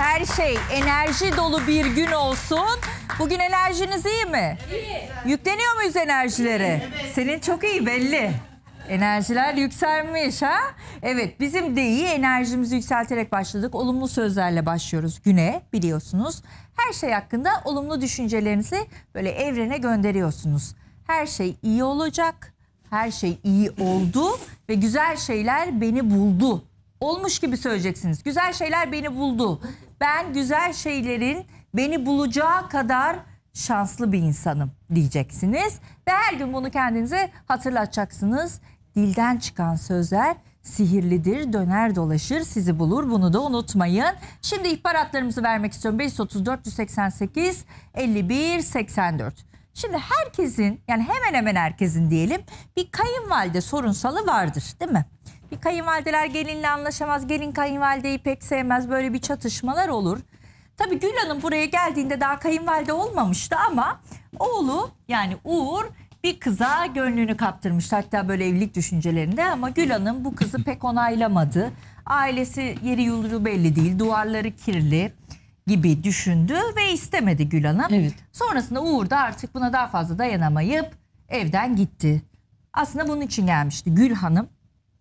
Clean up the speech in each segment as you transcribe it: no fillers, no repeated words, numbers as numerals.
her şey enerji dolu bir gün olsun. Bugün enerjiniz iyi mi? Evet. Yükleniyor muyuz enerjilere? Evet. Senin çok iyi belli. Enerjiler yükselmiş ha? Evet, bizim de iyi, enerjimizi yükselterek başladık. Olumlu sözlerle başlıyoruz güne, biliyorsunuz. Her şey hakkında olumlu düşüncelerinizi böyle evrene gönderiyorsunuz. Her şey iyi olacak, her şey iyi oldu ve güzel şeyler beni buldu. Olmuş gibi söyleyeceksiniz. Güzel şeyler beni buldu. Ben güzel şeylerin beni bulacağı kadar şanslı bir insanım diyeceksiniz. Ve her gün bunu kendinize hatırlatacaksınız. Dilden çıkan sözler sihirlidir, döner dolaşır, sizi bulur. Bunu da unutmayın. Şimdi ihbaratlarımızı vermek istiyorum. 530 488 51 84. Şimdi herkesin, yani hemen hemen herkesin diyelim, bir kayınvalide sorunsalı vardır, değil mi? Bir kayınvalideler gelinle anlaşamaz, gelin kayınvalideyi pek sevmez, böyle bir çatışmalar olur. Tabii Gül Hanım buraya geldiğinde daha kayınvalide olmamıştı ama oğlu, yani Uğur, bir kıza gönlünü kaptırmıştı, hatta böyle evlilik düşüncelerinde, ama Gül Hanım bu kızı pek onaylamadı. Ailesi yeri yurdu belli değil, duvarları kirli gibi düşündü ve istemedi Gül Hanım. Evet. Sonrasında Uğur da artık buna daha fazla dayanamayıp evden gitti. Aslında bunun için gelmişti Gül Hanım.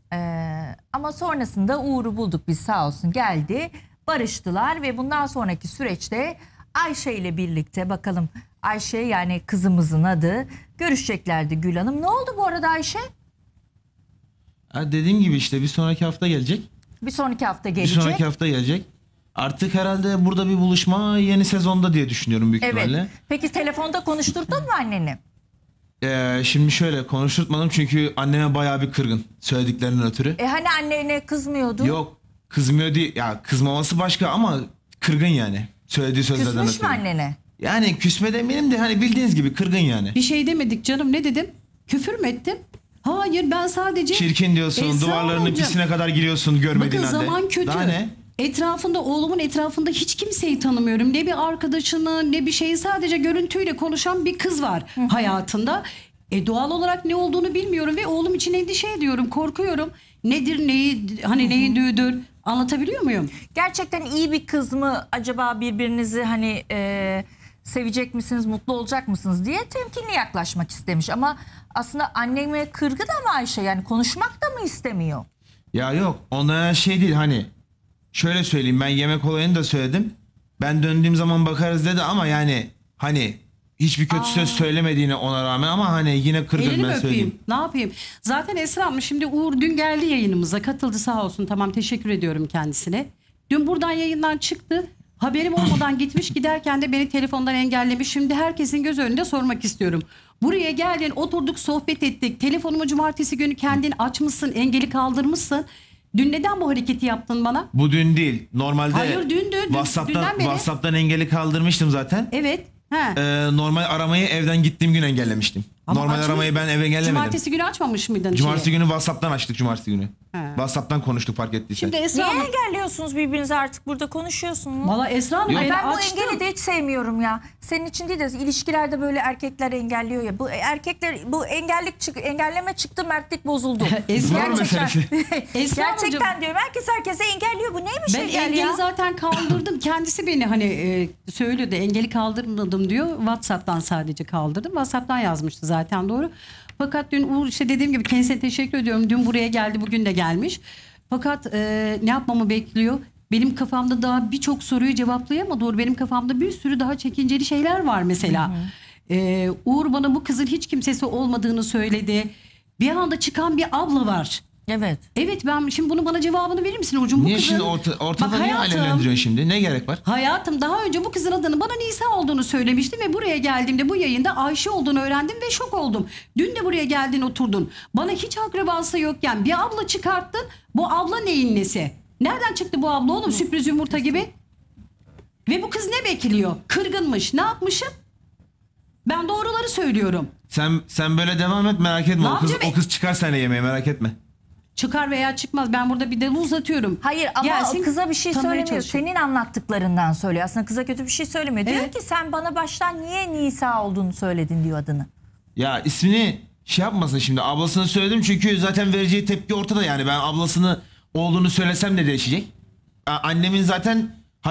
Ama sonrasında Uğur'u bulduk biz, sağ olsun, geldi, barıştılar ve bundan sonraki süreçte Ayşe ile birlikte, bakalım Ayşe, yani kızımızın adı, görüşeceklerdi Gül Hanım. Ne oldu bu arada Ayşe? Dediğim gibi işte bir sonraki hafta gelecek. Bir sonraki hafta gelecek. Bir sonraki hafta gelecek. Artık herhalde burada bir buluşma yeni sezonda diye düşünüyorum büyük ihtimalle. Peki telefonda konuşturdun mu anneni? Şimdi şöyle, konuşturtmadım çünkü anneme bayağı bir kırgın söylediklerinden ötürü. Hani annene kızmıyordu? Yok, kızmıyor değil. Ya kızmaması başka ama kırgın yani. Söylediği sözlerden ötürü. Küsmüş mü annene? Yani küsme demeyelim de hani bildiğiniz gibi kırgın yani. Bir şey demedik canım, ne dedim? Küfür mü ettim? Hayır, ben sadece... Çirkin diyorsun, duvarlarının pisine kadar giriyorsun görmediğin halde. Bakın zaman kötü. Daha ne? Etrafında, oğlumun etrafında hiç kimseyi tanımıyorum. Ne bir arkadaşını ne bir şeyi, sadece görüntüyle konuşan bir kız var hayatında. Doğal olarak ne olduğunu bilmiyorum ve oğlum için endişe ediyorum, korkuyorum. Nedir, neyi, hani neyin düğüdür, anlatabiliyor muyum? Gerçekten iyi bir kız mı acaba, birbirinizi hani sevecek misiniz, mutlu olacak mısınız diye temkinli yaklaşmak istemiş. Ama aslında anneme kırgın ama Ayşe, yani konuşmak da mı istemiyor? Ya yok, ona şey değil, hani şöyle söyleyeyim, ben yemek olayını da söyledim. Ben döndüğüm zaman bakarız dedi ama yani hani hiçbir kötü söz söylemediğine ona rağmen, ama hani yine kırgın. Elini ben öpeyim, söyleyeyim. ne yapayım? Zaten Esra Hanım, şimdi Uğur dün geldi yayınımıza, katıldı sağ olsun, tamam, teşekkür ediyorum kendisine. Dün buradan yayından çıktı, haberim olmadan gitmiş, giderken de beni telefondan engellemiş. Şimdi herkesin göz önünde sormak istiyorum. Buraya geldin, oturduk, sohbet ettik, telefonumu cumartesi günü kendin açmışsın, engeli kaldırmışsın. Dün neden bu hareketi yaptın bana? Bu dün değil. Normalde hayır, dündü. WhatsApp'tan engeli kaldırmıştım zaten. Evet. Normal aramayı evden gittiğim gün engellemiştim. Ama normal aramayı ben eve engellemedim. Cumartesi günü açmamış mıydın? Cumartesi günü WhatsApp'tan açtık, cumartesi günü. WhatsApp'tan konuştuk, fark ettiysen. Şimdi Esra Hanım, niye engelliyorsunuz birbirinizi, artık burada konuşuyorsunuz? Valla Esra Hanım, ben bu engeli de hiç sevmiyorum ya. Senin için değil de ilişkilerde böyle erkekler engelliyor ya. Bu erkekler, bu engelleme çıktı, mertlik bozuldu. Gerçekten diyorum, herkese engelliyor. Bu neymiş ben engel engeli ya? zaten kaldırdım. Kendisi beni hani söylüyordu, engeli kaldırmadım diyor. WhatsApp'tan sadece kaldırdım. WhatsApp'tan yazmıştı zaten, doğru. Fakat dün Uğur, işte dediğim gibi, kendisine teşekkür ediyorum. Dün buraya geldi, bugün de gelmiş. Fakat ne yapmamı bekliyor? Benim kafamda daha birçok soruyu cevaplayamadı Uğur. Benim kafamda bir sürü daha çekinceli şeyler var mesela. Uğur bana bu kızın hiç kimsesi olmadığını söyledi. Bir anda çıkan bir abla var. Evet. Evet, ben şimdi bunu, bana cevabını verir misin Uğur'cum? Niye şimdi ortada niye alevlendiriyorsun şimdi? Ne gerek var? Hayatım, daha önce bu kızın adını bana Nisa olduğunu söylemiştin ve buraya geldiğimde bu yayında Ayşe olduğunu öğrendim ve şok oldum. Dün de buraya geldin, oturdun. Bana hiç akrabası yokken bir abla çıkarttın. Bu abla neyin nesi? Nereden çıktı bu abla oğlum, sürpriz yumurta gibi? Ve bu kız ne bekliyor? Kırgınmış. Ne yapmışım? Ben doğruları söylüyorum. Sen böyle devam et, merak etme. O kız çıkar seninle yemeğe, merak etme. Çıkar veya çıkmaz, ben burada bir delu uzatıyorum. Hayır ama gelsin, kıza bir şey söylemiyor. Senin anlattıklarından söylüyor. Aslında kıza kötü bir şey söylemiyor. Evet. Diyor ki sen bana baştan niye Nisa olduğunu söyledin diyor adını. Ya ismini şey yapmasın şimdi, ablasını söyledim çünkü zaten vereceği tepki ortada, yani ben ablasını olduğunu söylesem de değişecek. Annemin zaten hani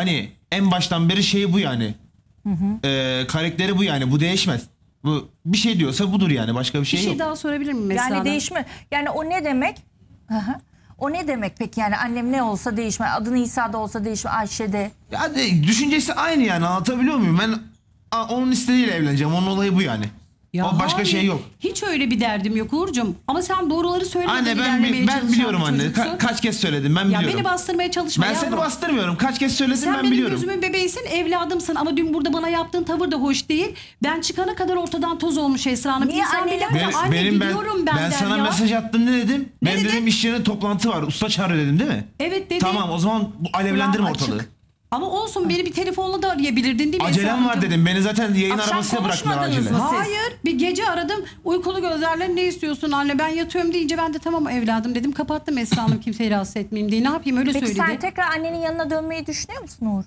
en baştan beri şeyi bu yani. Karakteri bu yani. Bu değişmez. Bu bir şey diyorsa budur yani. Başka bir Bir şey şey yok. daha sorabilir miyim Esra Yani Hanım? değişme. Yani o ne demek? Hı hı. O ne demek peki yani annem ne olsa değişme. Adın İsa'da olsa değişme, Ayşe'de. Ya düşüncesi aynı yani, anlatabiliyor muyum? Ben onun istediğiyle evleneceğim. Onun olayı bu yani. Ya o başka hayır, şey yok. Hiç öyle bir derdim yok Uğur'cum. Ama sen doğruları söylemeden Anne ilerlemeye ben çalışan biliyorum bir anne. çocuksun. Kaç kez söyledim, ben Ya biliyorum. beni bastırmaya çalışma Ben yavrum. seni bastırmıyorum. Kaç kez söyledim, Sen ben benim biliyorum. gözümün bebeğisin, evladımsın ama dün burada bana yaptığın tavır da hoş değil. Ben çıkana kadar ortadan toz olmuş Esra Hanım. Niye İnsan anne? bir der ki, anne gidiyorum ben ben der sana ya. mesaj attım, ne dedim? Ne Ben dedin? dedim iş yerinde toplantı var. Usta çağırıyor dedim değil mi? Evet dedi. Tamam, o zaman bu alevlendirme Kulağım açık. ortalığı. Ama olsun beni bir telefonla da arayabilirdin değil mi Esra Acelem var Hanımcığım? dedim. Beni zaten yayın Akşam arabasına bıraktılar konuşmadınız acele. mı? Siz? Hayır, bir gece aradım. Uykulu gözlerle ne istiyorsun anne, ben yatıyorum deyince ben de tamam evladım dedim. Kapattım Esra Hanım, kimseyi rahatsız etmeyeyim diye. Ne yapayım, öyle Peki söyledi. sen tekrar annenin yanına dönmeyi düşünüyor musun Uğur?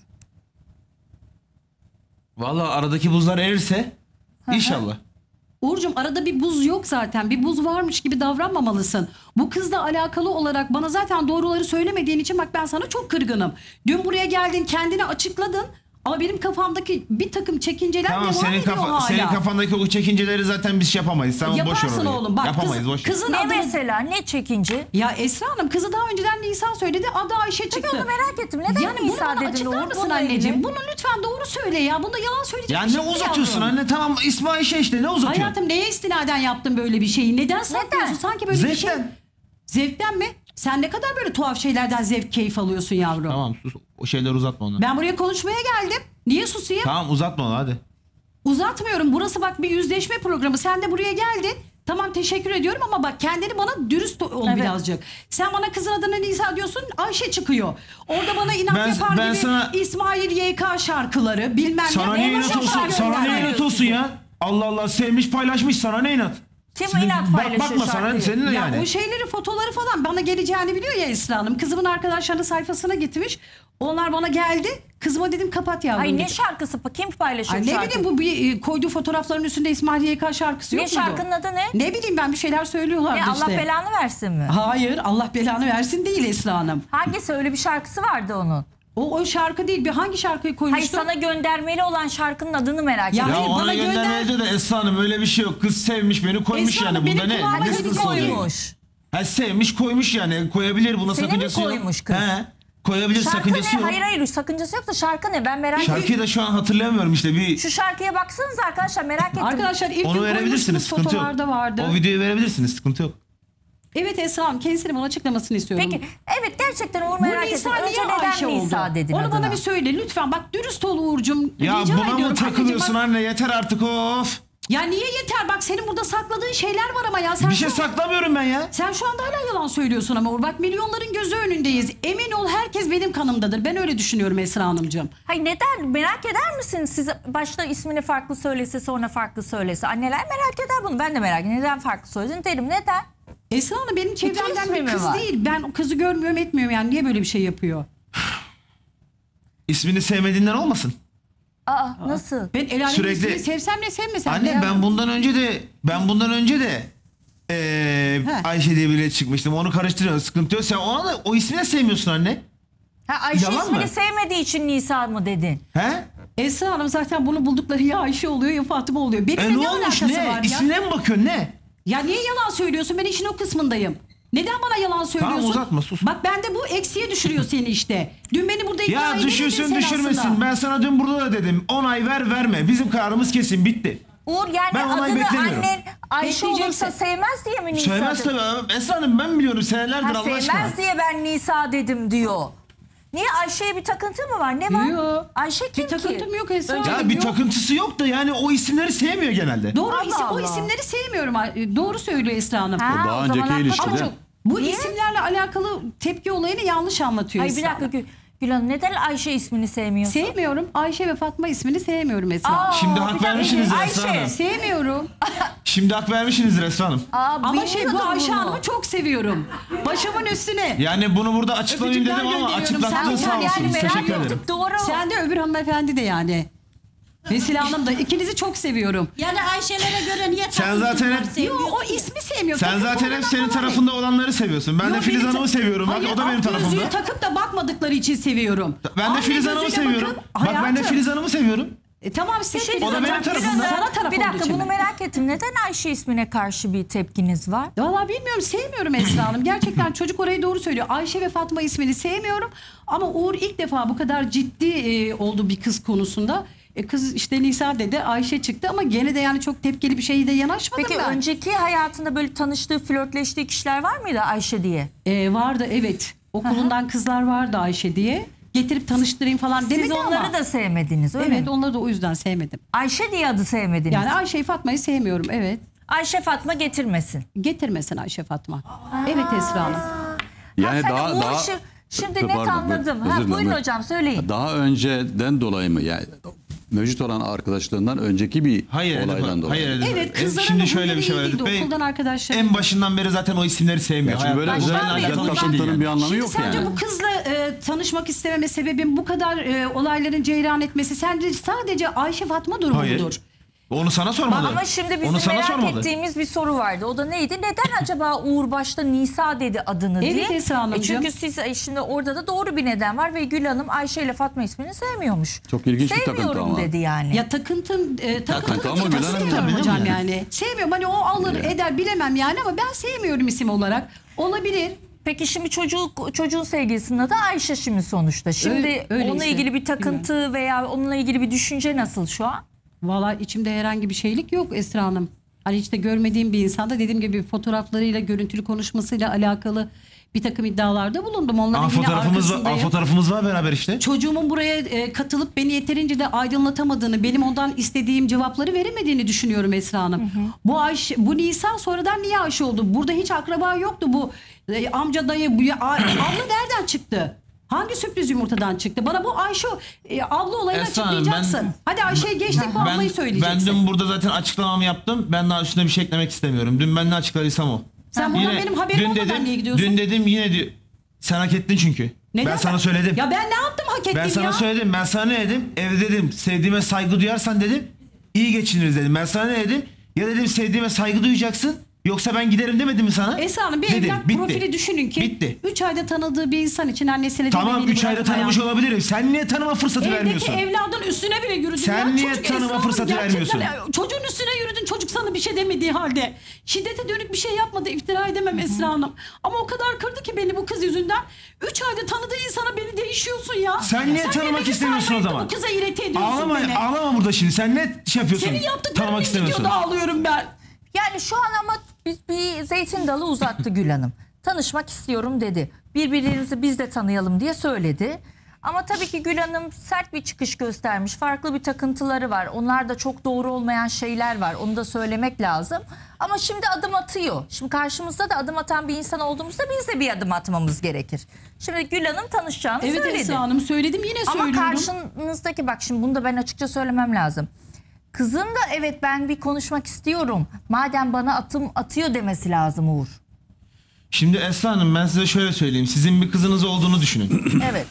Vallahi aradaki buzlar erirse inşallah. Uğur'cum arada bir buz yok zaten. Bir buz varmış gibi davranmamalısın. Bu kızla alakalı olarak bana zaten doğruları söylemediğin için bak ben sana çok kırgınım. Dün buraya geldin, kendini açıkladın. Ama benim kafamdaki bir takım çekinceler Tamam, devam ediyor hala. senin kafandaki o çekinceleri zaten biz yapamayız. Tamam, boş ver Yaparsın orayı. oğlum. Bak Yapamayız, boş ver. kızın Ne adını... mesela? Ne çekince? Ya Esra Hanım, kızı daha önceden Nisan söyledi, adı Ayşe çıktı. Peki onu merak ettim. Neden Yani bunu Nisa bana dedin açıklar Uğur? mısın Bununla anneciğim? ilgili? Bunu lütfen doğru söyle ya. Bunda yalan söyleyecek Ya bir şey ne yok uzatıyorsun yavrum. anne? Tamam, İsmail Ayşe işte, ne uzatıyorsun? Hayatım neye istinaden yaptın böyle bir şeyi? Neden saklıyorsun? Sanki böyle bir şey... Zevkten. Zevkten mi? Sen ne kadar böyle tuhaf şeylerden zevk, keyif alıyorsun yavrum? Tamam sus, o şeyleri uzatma ona. Ben buraya konuşmaya geldim. Niye susayım? Tamam, uzatma onu hadi. Uzatmıyorum. Burası bak bir yüzleşme programı. Sen de buraya geldin. Tamam, teşekkür ediyorum ama bak kendini bana dürüst ol Evet. birazcık. Sen bana kızın adına Nisa diyorsun, Ayşe çıkıyor. Orada bana inat Ben- yapar ben gibi sana- İsmail YK şarkıları bilmem Sana ne. ne inat olsun? şarkı Sana ne gönderiyor inat olsun sizi? ya? Allah Allah, sevmiş paylaşmış, sana ne inat? Kim Sizin- inat paylaşıyor Bakma sana, şarkıyı? senin de Ya yani. o şeyleri, fotoları falan bana geleceğini biliyor ya Esra Hanım. Kızımın arkadaşlarının sayfasına gitmiş. Onlar bana geldi. Kızıma dedim kapat yavrum. Ay ne dedim. şarkısı? Kim paylaşıyor Ay ne şarkıyı? bileyim, bu bir koyduğu fotoğrafların üstünde İsmail YK şarkısı Ne yok muydu? şarkının adı ne? Ne bileyim ben, bir şeyler söylüyorlardı Ne, işte. Allah belanı versin mi? Hayır, Allah belanı versin değil Esra Hanım. Hangisi? Öyle bir şarkısı vardı onun. O şarkı değil. Bir hangi şarkıyı Hayır, koymuştu? sana göndermeli olan şarkının adını merak Ya ediyorum. Ya Hayır, ona bana gönder. göndermedi de Esra Hanım, öyle bir şey yok. Kız sevmiş beni, koymuş Esra yani. Hanım, Bunda benim ne? kulağıma Ne kız sıkıntısı olacak? koymuş. Ha, sevmiş koymuş yani, koyabilir, buna Seni mi sakıncası yok. koymuş kız? He, koyabilir, Şarkı sakıncası ne? yok. Hayır sakıncası yoksa şarkı ne? Ben merak ediyorum. Şarkıyı da şu an hatırlayamıyorum işte, bir Şu şarkıya baksanız arkadaşlar, merak ettim. Arkadaşlar ilk onu gün verebilirsiniz, koymuştunuz, sıkıntı yok. fotolarda vardı. O videoyu verebilirsiniz, sıkıntı yok. Evet Esra Hanım, kendisinin bana açıklamasını istiyorum. Peki evet, gerçekten Uğur Bu merak ettim. Nisa Önce niye neden Ayşe Nisa oldu? dedin Onu adına? bana bir söyle lütfen. Bak dürüst ol Uğur'cum. Ya Rica buna ediyorum. mı takılıyorsun Anneciğim, anne? Yeter artık, of. Ya niye yeter? Bak senin burada sakladığın şeyler var ama ya. Sen Bir şey saklamıyorum ben ya. Sen şu anda hala yalan söylüyorsun ama Uğur. Bak milyonların gözü önündeyiz. Emin ol herkes benim kanımdadır. Ben öyle düşünüyorum Esra Hanımcığım. Hayır, neden? Merak eder misin? Siz başta ismini farklı söylese, sonra farklı söylese. Anneler merak eder bunu. Ben de merak ediyorum. Neden farklı söyledin derim. Neden? Esra Hanım benim çevremden ismi bir mi kız var? değil. Ben o kızı görmüyorum etmiyorum yani. Niye böyle bir şey yapıyor? İsmini sevmediğinden olmasın. Aa, nasıl? Ben el alemin Sürekli- ismini sevsem ne sevmesem Anne ne ya? ben bundan önce de Ayşe diye biriyle çıkmıştım. Onu karıştırıyorum, sıkıntı yok. Sen ona da o ismi de sevmiyorsun anne. Ha, Ayşe Yalan ismini mı? sevmediği için Nisa mı dedin? He? Esra Hanım zaten bunu buldukları ya Ayşe oluyor ya Fatıma oluyor. Benimle Ne ne olmuş, alakası ne? var ya? İsmine mi bakıyorsun, ne? Ya niye yalan söylüyorsun? Ben işin o kısmındayım. Neden bana yalan söylüyorsun? uzatma, sus. Bak bende bu eksiye düşürüyor seni işte. Dün beni burada ikna Ya edemedin düşürsün sen düşürmesin. aslında. Ben sana dün burada da dedim. 10 ay verme. Bizim kararımız kesin, bitti. Uğur yani Ben onay adını beklemiyorum. annen Ayşe Bekleyeceksin. olursa sevmez diye mi Nisa Söylemez dedin? tabii. Esra Hanım ben biliyorum senelerdir, Allah Sevmez aşkına. diye ben Nisa dedim diyor. Niye, Ayşe'ye bir takıntı mı var? Ne var? Yok. Ayşe kim Bir takıntım ki? yok Esra Önce- Hanım. Ya bir Yok. takıntısı yok da yani o isimleri sevmiyor genelde. Doğru Allah o Allah. isimleri sevmiyorum. Doğru söylüyor Esra Hanım. Ha, daha o önceki zaman ilişkide. haklı. Bu Niye? isimlerle alakalı tepki olayını yanlış anlatıyor Hayır bir Esra dakika Hanım. Gül Hanım, neden Ayşe ismini sevmiyorsun? Sevmiyorum. Ayşe ve Fatma ismini sevmiyorum Esra Hanım. Aa, Şimdi bir hak dakika, vermişsiniz Esra Ayşe. Hanım. Sevmiyorum. Şimdi hak vermişsinizdir Esra Hanım. Aa, Ama bu bilmiyordum Ayşe bunu. Hanım'ı çok seviyorum. Başımın üstüne. Yani bunu burada açıklamayayım Öpücükler dedim ama gönderiyorum. açıklattınız, Sen sağ yani olsunuz. merak Teşekkür ederim. ettik, doğru. Sen de öbür hanımefendi de yani. Vesile Hanım da ikinizi çok seviyorum. Yani Ayşe'lere göre niye Sen zaten takıntılar hep- Yo, seviyorsun? o ismi sevmiyor. Sen Takıp zaten hep olmadan senin falan tarafında olanları seviyorsun. Ben değil. de Yo, Filiz beni Hanım'ı seviyorum. Bak Hayır, o da benim alt gözlüğü tarafımda. takıp da bakmadıkları için seviyorum. Ben de Anne Filiz Hanım'ı gözüyle seviyorum. bakın, Bak ben de hayatım. Filiz Hanım'ı seviyorum. Tamam siz Filiz O da Hanım, benim tarafımda. Sana taraf Bir olduğu dakika için bunu mi? merak ettim. Neden Ayşe ismine karşı bir tepkiniz var? Valla bilmiyorum, sevmiyorum Esra Hanım. Gerçekten çocuk orayı doğru söylüyor. Ayşe ve Fatma ismini sevmiyorum. Ama Uğur ilk defa bu kadar ciddi oldu bir kız konusunda. Kız işte Nisa dedi, Ayşe çıktı ama gene de yani çok tepkili bir şeyi de yanaşmadım Peki ben. önceki hayatında böyle tanıştığı, flörtleştiği kişiler var mıydı Ayşe diye? Vardı evet. Okulundan kızlar vardı Ayşe diye. Getirip tanıştırayım falan demedi Siz onları ama. da sevmediniz öyle Evet, mi? onları da o yüzden sevmedim. Ayşe diye adı sevmediniz. Yani Ayşe'yi Fatma'yı sevmiyorum, evet. Ayşe Fatma getirmesin. Getirmesin Ayşe Fatma. Evet Esra Hanım. Yani sen daha Uğur daha şimdi net anladım. özür dilerim. Buyurun hocam söyleyin. Daha önceden dolayı mı? Yani mevcut olan arkadaşlarından önceki bir Hayır olaydan dolayı. Hayır. Evet, kızların Şimdi da şöyle bir şey var. huyları Edip iyiydi, Bey, okuldan arkadaşlar. en başından beri zaten o isimleri sevmiyor. Ya şimdi böyle Hayat- özel, Baştan beri özel bu takıntının değil bir yani. anlamı Şimdi yok sence yani. bu kızla tanışmak istememe sebebim bu kadar olayların cereyan etmesi sence sadece Ayşe Fatma durumu Hayır. mudur? Onu sana sormadı. Ama şimdi bizim Onu sana merak sormadı. ettiğimiz bir soru vardı. O da neydi? Neden acaba Uğur başta Nisa dedi adını Evet diye? Esra Hanımcığım. Çünkü siz şimdi orada da doğru bir neden var ve Gül Hanım Ayşe ile Fatma ismini sevmiyormuş. Çok ilginç bir takıntı Sevmiyorum ama. dedi yani. Ya takıntı Takıntı ama tutar Gülen Hanım sevmiyorum bilemem hocam yani. yani. Sevmiyorum, hani o alır eder bilemem yani ama ben sevmiyorum isim olarak. Olabilir. Peki şimdi çocuğun sevgilisinin adı Ayşe şimdi sonuçta. Şimdi öyleyse, onunla ilgili bir takıntı veya onunla ilgili bir düşünce nasıl şu an? Valla içimde herhangi bir şeylik yok Esra Hanım. Hani hiç de görmediğim bir insanda dediğim gibi fotoğraflarıyla, görüntülü konuşmasıyla alakalı bir takım iddialarda bulundum. Onların yine arkasındayım. Fotoğrafımız var beraber işte. Çocuğumun buraya katılıp beni yeterince de aydınlatamadığını, benim ondan istediğim cevapları veremediğini düşünüyorum Esra Hanım. Bu Nisa sonradan niye Ayşe oldu? Burada hiç akraba yoktu bu amca dayı, abla nereden çıktı? Hangi sürpriz yumurtadan çıktı? Bana bu Ayşe abla olayını Esra Hanım, açıklayacaksın. Hadi Ayşe'yi geçtik, bu ablayı söyleyeceksin. Ben dün burada zaten açıklamamı yaptım. Ben daha üstüne bir şey eklemek istemiyorum. Dün ben ne açıkladıysam o. Sen buradan benim haberim olmadan niye gidiyorsun? Dün dedim yine diyor. Sen hak ettin çünkü. Neden Ben sana söyledim. Ya ben ne yaptım hak ettim Ben ya? sana söyledim. Ben sana ne dedim? Evde dedim sevdiğime saygı duyarsan dedim. İyi geçiniriz dedim. Ben sana ne dedim? Ya dedim sevdiğime saygı duyacaksın. Yoksa ben giderim demedim mi sana? Esra Hanım bir Dedim, evlat bitti. profili düşünün ki Bitti. 3 ayda tanıdığı bir insan için annesiyle Tamam demediğini 3 ayda bırakmayan, tanımış olabilirim. Sen niye tanıma fırsatı evdeki vermiyorsun? evladın üstüne bile yürüdün Sen ya. niye Çocuk tanıma Esra Hanım fırsatı gerçekten vermiyorsun? Çocuğun üstüne yürüdün, çocuk sana bir şey demediği halde. Şiddete dönük bir şey yapmadı, iftira edemem Esra Hanım. Ama o kadar kırdı ki beni bu kız yüzünden. 3 ayda tanıdığı insana beni değişiyorsun ya. Sen niye tanımak beni istemiyorsun o saymayıp da zaman? Bu kıza irite ediyorsun beni. Ağlama burada şimdi. Sen ne şey yapıyorsun? Senin yaptıkların Tanımak bir istemiyorsun. videoda ağlıyorum ben. Yani şu an ama bir zeytin dalı uzattı Gül Hanım. Tanışmak istiyorum dedi. Birbirimizi biz de tanıyalım diye söyledi. Ama tabii ki Gül Hanım sert bir çıkış göstermiş. Farklı bir takıntıları var. Onlar da çok doğru olmayan şeyler var. Onu da söylemek lazım. Ama şimdi adım atıyor. Şimdi karşımızda da adım atan bir insan olduğumuzda biz de bir adım atmamız gerekir. Şimdi Gül Hanım tanışacağını Evet söyledi. Esra Hanım söyledim, yine Ama söylüyorum. karşınızdaki bak şimdi bunu da ben açıkça söylemem lazım. Kızın da evet ben bir konuşmak istiyorum. Madem bana atıyor demesi lazım Uğur. Şimdi Esra Hanım ben size şöyle söyleyeyim. Sizin bir kızınız olduğunu düşünün. Evet.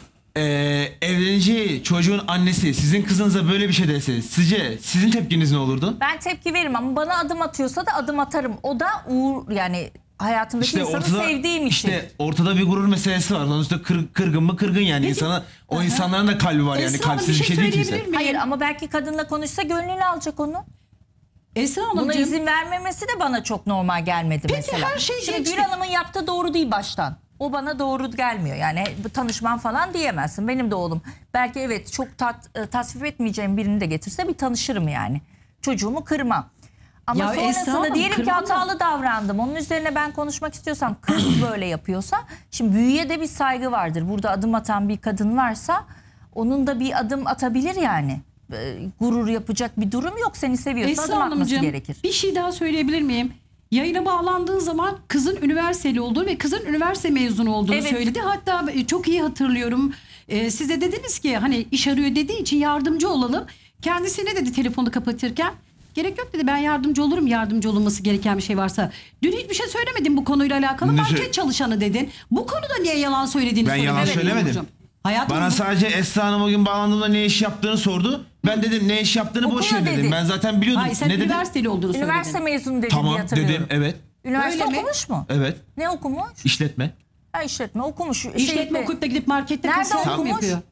Evleneceği çocuğun annesi sizin kızınıza böyle bir şey dese sizce sizin tepkiniz ne olurdu? Ben tepki veririm ama bana adım atıyorsa da adım atarım. O da Uğur yani hayatımdaki İşte insanı sevdiğim için. İşte ortada bir gurur meselesi var. Sonuçta kırgın mı kırgın yani. İnsana, o insanların da kalbi var yani. Esra Hanım, Kalpsiz bir şey değil söyleyebilir kimse. miyim? Hayır ama belki kadınla konuşsa gönlünü alacak onu. Esra Buna Hanımcığım. izin vermemesi de bana çok normal gelmedi mesela. her şey Şimdi geçti. Gül Hanım'ın yaptığı doğru değil baştan. O bana doğru gelmiyor. Yani bu tanışman falan diyemezsin. Benim de oğlum. Belki evet çok tasvip etmeyeceğim birini de getirse bir tanışırım yani. Çocuğumu kırmam. Ama Ya Esra sonrasında Hanım, diyelim ki kırmam da- hatalı davrandım. Onun üzerine ben konuşmak istiyorsam kız böyle yapıyorsa. Şimdi büyüye de bir saygı vardır. Burada adım atan bir kadın varsa onun da bir adım atabilir yani. Gurur yapacak bir durum yok. Seni seviyorsa adım Esra atması Hanımcığım gerekir. bir şey daha söyleyebilir miyim? Yayına bağlandığın zaman kızın üniversiteli olduğu ve kızın üniversite mezunu olduğunu Evet. söyledi. Hatta çok iyi hatırlıyorum. Siz de dediniz ki hani iş arıyor dediği için yardımcı olalım. Kendisi ne dedi telefonu kapatırken? Gerek yok dedi, ben yardımcı olurum, yardımcı olunması gereken bir şey varsa. Dün hiçbir şey söylemedin bu konuyla alakalı, Ne market çalışanı dedin. Bu konuda niye yalan söylediğini Ben söyledin. yalan Evet, söylemedim. Uğurcuğum. Hayatım Bana sadece Esra Hanım o gün bağlandığımda ne iş yaptığını sordu. Ben dedim ne iş yaptığını boş ver Okula dedim. dedi. Ben zaten biliyordum. Hayır sen ne dedim? üniversiteli olduğunu söyledin. Üniversite mezunu dedi diye Tamam hatırlıyorum. dedim evet. Üniversite Öyle mi? okumuş mu? Evet. Ne okumuş? İşletme. Ha, işletme okumuş. İşletme Şeyde- okuyup da gidip markette Nerede kasiyerlik mi okumuş? yapıyor?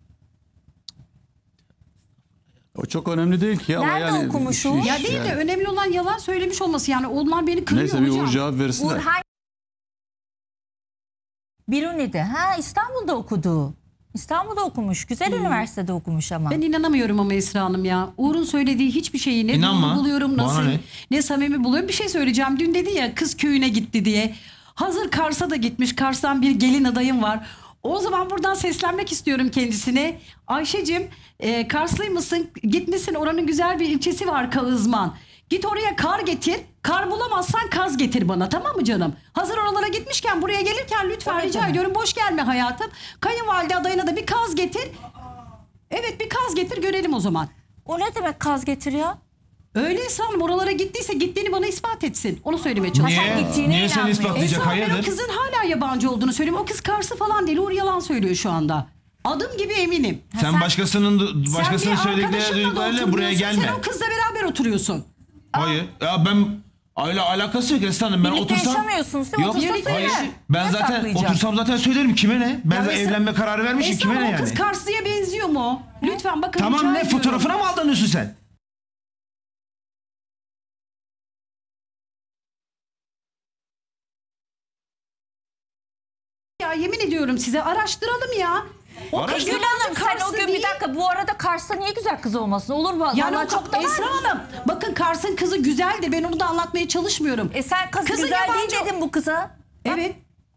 O çok önemli değil ki ama Nerede yani. okumuş o? Ya değil de önemli olan yalan söylemiş olması yani. Onlar beni kırıyor Neyse bir hocam. Uğur cevap versinler. Uğur Biruni'de. Ha, İstanbul'da okudu. İstanbul'da okumuş. Güzel üniversitede okumuş ama. Ben inanamıyorum ama Esra Hanım ya. Uğur'un söylediği hiçbir şeyi ne İnanma. doğru buluyorum, Bana nasıl ne? ne samimi buluyorum. Bir şey söyleyeceğim. Dün dedi ya kız köyüne gitti diye. Hazır Kars'a da gitmiş. Kars'tan bir gelin adayım var. O zaman buradan seslenmek istiyorum kendisine. Ayşe'cim Karslı mısın? Gitmişsin, oranın güzel bir ilçesi var Kağızman. Git oraya kar getir. Kar bulamazsan kaz getir bana, tamam mı canım? Hazır oralara gitmişken buraya gelirken lütfen Tabii, rica tabii. ediyorum boş gelme hayatım. Kayınvalide adayına da bir kaz getir. Evet bir kaz getir görelim o zaman. O ne demek kaz getir ya? Öyleyse hanım oralara gittiyse gittiğini bana ispat etsin. Onu söylemeye çalışıyorum. Sen Niye? gittiğine Niye seni inanmıyor. ispatlayacak? Esra ben o Hayırdır? kızın hala yabancı olduğunu söylüyorum. O kız Kars'ı falan değil. Uğur yalan söylüyor şu anda. Adım gibi eminim. Sen başkasının Sen bir söyledikleri arkadaşınla da duyduklarıyla buraya oturmuyorsun, gelme. Sen o kızla beraber oturuyorsun. Hayır. Ya ben aile alakası yok Esra Hanım. Ben Birlikte otursam... yaşamıyorsunuz değil mi? Yok, Otursa birlikte söyler. yaşa- Ben Ne zaten saklayacak? otursam zaten söylerim kime ne? Ben Ya zaten mesela- evlenme kararı vermişim Esra kime Hanım, ne o kız yani? Karslı'ya benziyor mu? Lütfen bakın rica Tamam ne ediyorum. fotoğrafına mı aldanıyorsun sen? Ya yemin ediyorum size araştıralım ya. O kız Gül Hanım sen o Karslı gün değil. bir dakika bu arada Kars'ta niye güzel kız olmasın? Olur mu? Yani Vallahi çok da var. Esra Hanım bakın Kars'ın kızı güzeldir. Ben onu da anlatmaya çalışmıyorum. Sen kız Kızı güzel yabancı- değil dedin bu kıza. Evet.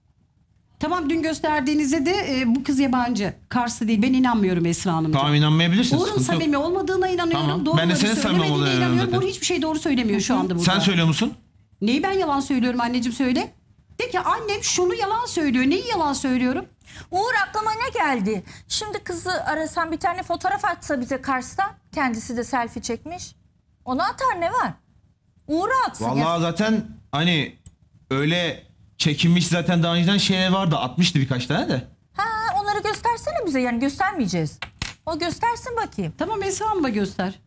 Tamam dün gösterdiğinizde de bu kız yabancı. Karslı değil. Ben inanmıyorum Esra Hanımcığım. Tamam inanmayabilirsin. Uğur'un sıkıntı yok. samimi olmadığına inanıyorum. Tamam. Doğruları Ben de senin samimi söylemediğine olduğuna inanıyorum inanıyorum. zaten. Uğur hiçbir şey doğru söylemiyor şu anda burada. Sen söylüyor musun? Neyi ben yalan söylüyorum anneciğim söyle. De ki annem şunu yalan söylüyor. Neyi yalan söylüyorum? Uğur aklıma ne geldi? Şimdi kızı arasan bir tane fotoğraf atsa bize Kars'tan. Kendisi de selfie çekmiş. Onu atar ne var? Uğur'a atsın. Vallahi Ya. zaten hani öyle çekinmiş zaten daha önceden şeyler vardı. Atmıştı birkaç tane de. Ha, onları göstersene bize yani göstermeyeceğiz. O göstersin bakayım. Tamam Esra Hanım'a göster.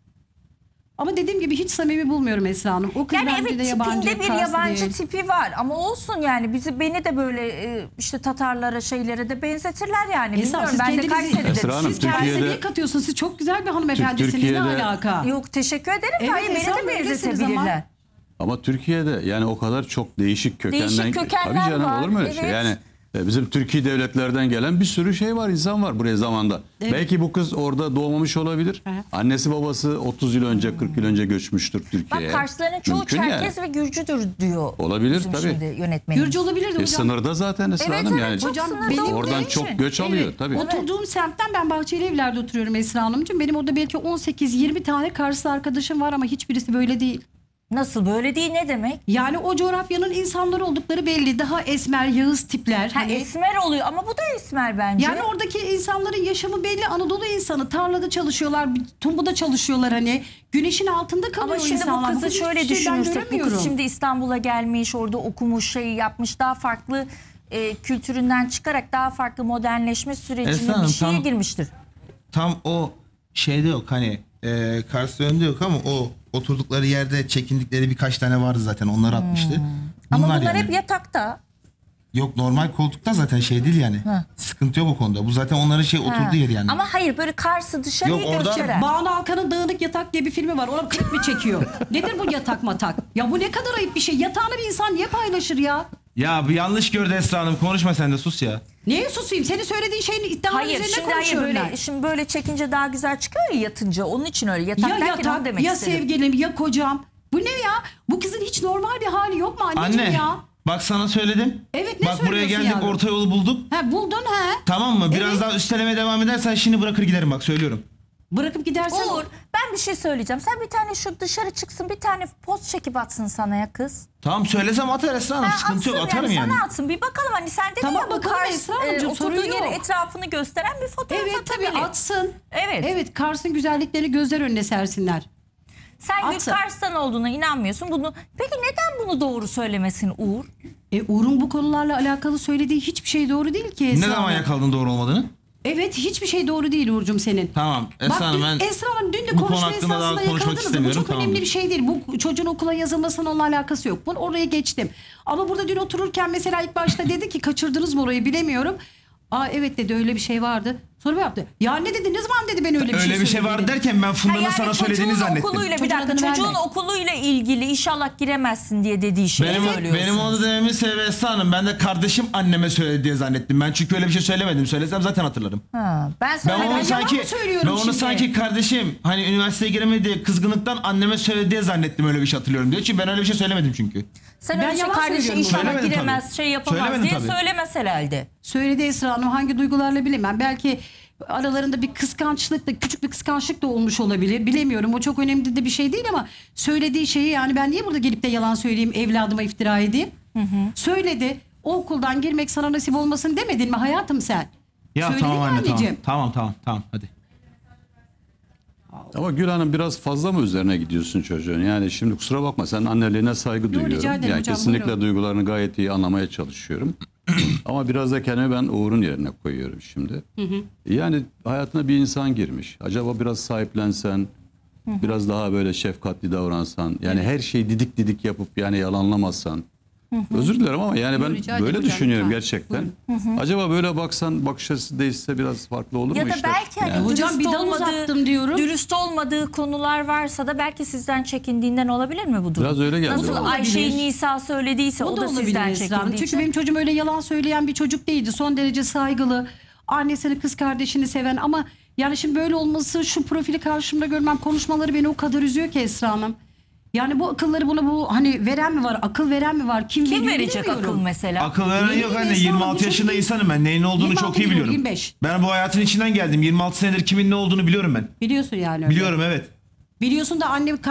Ama dediğim gibi hiç samimi bulmuyorum Esra Hanım. O kız Yani bence evet de yabancı, tipinde bir Karslı yabancı değil. tipi var ama olsun yani beni de böyle işte Tatarlara şeylere de benzetirler yani. Esra, Bilmiyorum siz ben de kendinizi- Kayseri'de. Esra Hanım, Siz kendinize Türkiye'de- niye katıyorsunuz? Siz çok güzel bir hanımefendisiniz. Türkiye'de- Ne alaka? Yok teşekkür ederim. Evet, Hayır beni Esra de Hanım, öylesiniz benzetebilirler. Ama Türkiye'de yani o kadar çok değişik kökenden. Değişik kökenler Tabii canım var, olur mu öyle şey? evet. Yani bizim Türkiye devletlerden gelen bir sürü şey var, insan var buraya zamanda. Evet. Belki bu kız orada doğmamış olabilir. Hı hı. Annesi babası 30 yıl önce 40 yıl önce göçmüştür Bak Türkiye'ye. Karsların çoğu Mümkün yani. Çerkez ve Gürcüdür diyor. Olabilir, bizim tabii. şimdi yönetmenimiz. Gürcü olabilirdi hocam. Sınırda zaten Esra Evet, Hanım evet, yani. çok Hocam, sınırda benim olduğu Oradan için. çok göç alıyor tabii. Oturduğum semtten ben Bahçeli Evler'de oturuyorum Esra Hanımcığım. Benim orada belki 18-20 tane Karslı arkadaşım var ama hiçbirisi böyle değil. Nasıl böyle değil ne demek? Yani o coğrafyanın insanları oldukları belli. Daha esmer, yağız tipler. Ha, Hani esmer oluyor ama bu da esmer bence. yani oradaki insanların yaşamı belli. Anadolu insanı tarlada çalışıyorlar, tumbuda çalışıyorlar hani. Güneşin altında kalıyor Ama şimdi insanlar. bu kızı Bugün şöyle hiçbir şey ben düşünürsek bu göremiyorum. kız şimdi İstanbul'a gelmiş orada okumuş şeyi yapmış daha farklı kültüründen çıkarak daha farklı modernleşme sürecine Esra Hanım, bir şeye tam- girmiştir. Tam o şeyde yok hani Kars önünde yok ama o oturdukları yerde çekindikleri birkaç tane vardı zaten onları atmıştı. Ama bunlar yani. hep yatakta. Yok normal koltukta zaten şey değil yani. Sıkıntı yok o konuda. Bu zaten onların şey oturduğu yeri yani. Ama hayır böyle Kars'ı dışarıyı Yok, orada- gösteren. Banu Alkan'ın Dağınık Yatak diye bir filmi var. Ona klip mi çekiyor? Nedir bu yatak matak? Ya bu ne kadar ayıp bir şey. Yatağını bir insan niye paylaşır ya? Ya bu yanlış gördü Esra Hanım. Konuşma sen de sus ya. Niye susayım? Senin söylediğin şeyin iddiaları Hayır üzerine şimdi hayır konuşuyorum böyle ben. şimdi böyle çekince daha güzel çıkıyor ya yatınca onun için öyle yatak Ya derken onu yatak, demek ya istedim. sevgilim, ya kocam. Bu ne ya? Bu kızın hiç normal bir hali yok mu anneciğim Anne ya? bak sana söyledim. Evet, ne bak buraya söylüyorsun geldik yavrum? orta yolu bulduk. Ha buldun ha? Tamam mı? Biraz Evet. daha üstelemeye devam edersen şimdi bırakır giderim bak söylüyorum. Bırakıp gidersen Uğur ben bir şey söyleyeceğim. Sen bir tane şu dışarı çıksın bir tane post çekip atsın sana ya kız. Tamam söylesem atar Esra Hanım. Ha, Sıkıntı yok atsın atarım yani. Sana atsın bir bakalım hani sen dedin Tamam, ya bu bakalım Kars Esra Hanımcığım, oturduğu sorun yeri yok. etrafını gösteren bir fotoğraf evet tabii atabilir. atsın. Evet. Evet Kars'ın güzellikleri gözler önüne sersinler. Sen Atsın. Kars'tan olduğuna inanmıyorsun. Peki neden bunu doğru söylemesin Uğur? Uğur'un bu konularla alakalı söylediği hiçbir şey doğru değil ki Ne Esra zaman Hanım. yakaladın doğru olmadığını? Evet, hiçbir şey doğru değil Uğur'cum senin. Tamam Esra Hanım, ben Esra Hanım dün de bu konu konuşma hakkında daha esnasında konuşmak yakaladınız. Bu istemiyorum. çok önemli Tamamdır. bir şey değil. Bu çocuğun okula yazılmasının onunla alakası yok. Bunu oraya geçtim. Ama burada dün otururken mesela ilk başta dedi ki kaçırdınız mı orayı bilemiyorum. Aa evet dedi, öyle bir şey vardı. Sonra bir yaptı. Ya ne dedi, ne zaman dedi ben öyle bir şey öyle bir şey var söyledim dedi. derken ben Funda'nın Ha, sana söylediğini çocuğun zannettim. okuluyla bir Çocuğun dakika, adını çocuğun verme. okuluyla ilgili inşallah giremezsin diye dediği şeyi söylüyorsunuz. Benim onu dememin sebebi Esra Hanım, ben de kardeşim anneme söyledi diye zannettim. Ben çünkü öyle bir şey söylemedim. Söylesem zaten hatırlarım. Ha, ben Ben söylemedim. onu yalan sanki mı söylüyorum şimdi? sanki kardeşim hani üniversiteye giremedi diye kızgınlıktan anneme söyledi diye zannettim, öyle bir şey hatırlıyorum diyor. Çünkü ben öyle bir şey söylemedim çünkü. Sen Ben öyle şey yalan kardeşi söylüyorum. inşallah Söylemedim giremez, tabii. şey yapamaz Söylemedim diye tabii. söylemez herhalde. Söyledi Esra Hanım, hangi duygularla bilemem. Belki aralarında bir kıskançlık da, küçük bir kıskançlık da olmuş olabilir. Bilemiyorum, o çok önemli de bir şey değil ama söylediği şeyi, yani ben niye burada gelip de yalan söyleyeyim, evladıma iftira edeyim? Söyledi. O okuldan girmek sana nasip olmasın demedin mi hayatım sen? Ya Söyledin tamam ya anne, anneciğim. tamam hadi. Ama Gül Hanım biraz fazla mı üzerine gidiyorsun çocuğun? Yani şimdi kusura bakma, sen anneliğine saygı rica duyuyorum. ederim Yani hocam, kesinlikle buyurun. duygularını gayet iyi anlamaya çalışıyorum. Ama biraz da kendimi ben Uğur'un yerine koyuyorum şimdi. Yani hayatına bir insan girmiş. Acaba biraz sahiplensen, biraz daha böyle şefkatli davransan, yani her şeyi didik didik yapıp yani yalanlamazsan. Özür dilerim ama yani ben rica ederim böyle hocam, düşünüyorum lütfen. gerçekten. Acaba böyle baksan, bakış açısı değişse biraz farklı olur Ya mu da işler? belki hani Yani. Hocam dürüst bir dal uzattım diyorum. Dürüst olmadığı konular varsa da belki sizden çekindiğinden olabilir mi bu durum? Biraz öyle geldi Nasıl bana. Ayşe'yi Olabilir. Nisa söylediyse o, O da da olabilir sizden Esra Hanım. çekindiği Çünkü için. benim çocuğum öyle yalan söyleyen bir çocuk değildi. Son derece saygılı. Annesini, kız kardeşini seven ama yani şimdi böyle olması, şu profili karşımda görmem, konuşmaları beni o kadar üzüyor ki Esra Hanım. Yani bu akılları buna bu hani veren mi var, akıl veren mi var? Kim veriyor verecek bilemiyorum. akıl mesela? Akıl veren Benim yok gibi anne, Esra Hanım, 26 bu yaşında çocuk- insanım ben. Neyin olduğunu 26 çok iyi biliyorum, biliyorum. 25. Ben bu hayatın içinden geldim. 26 senedir kimin ne olduğunu biliyorum ben. Biliyorsun yani öyle. Biliyorum, evet. Biliyorsun da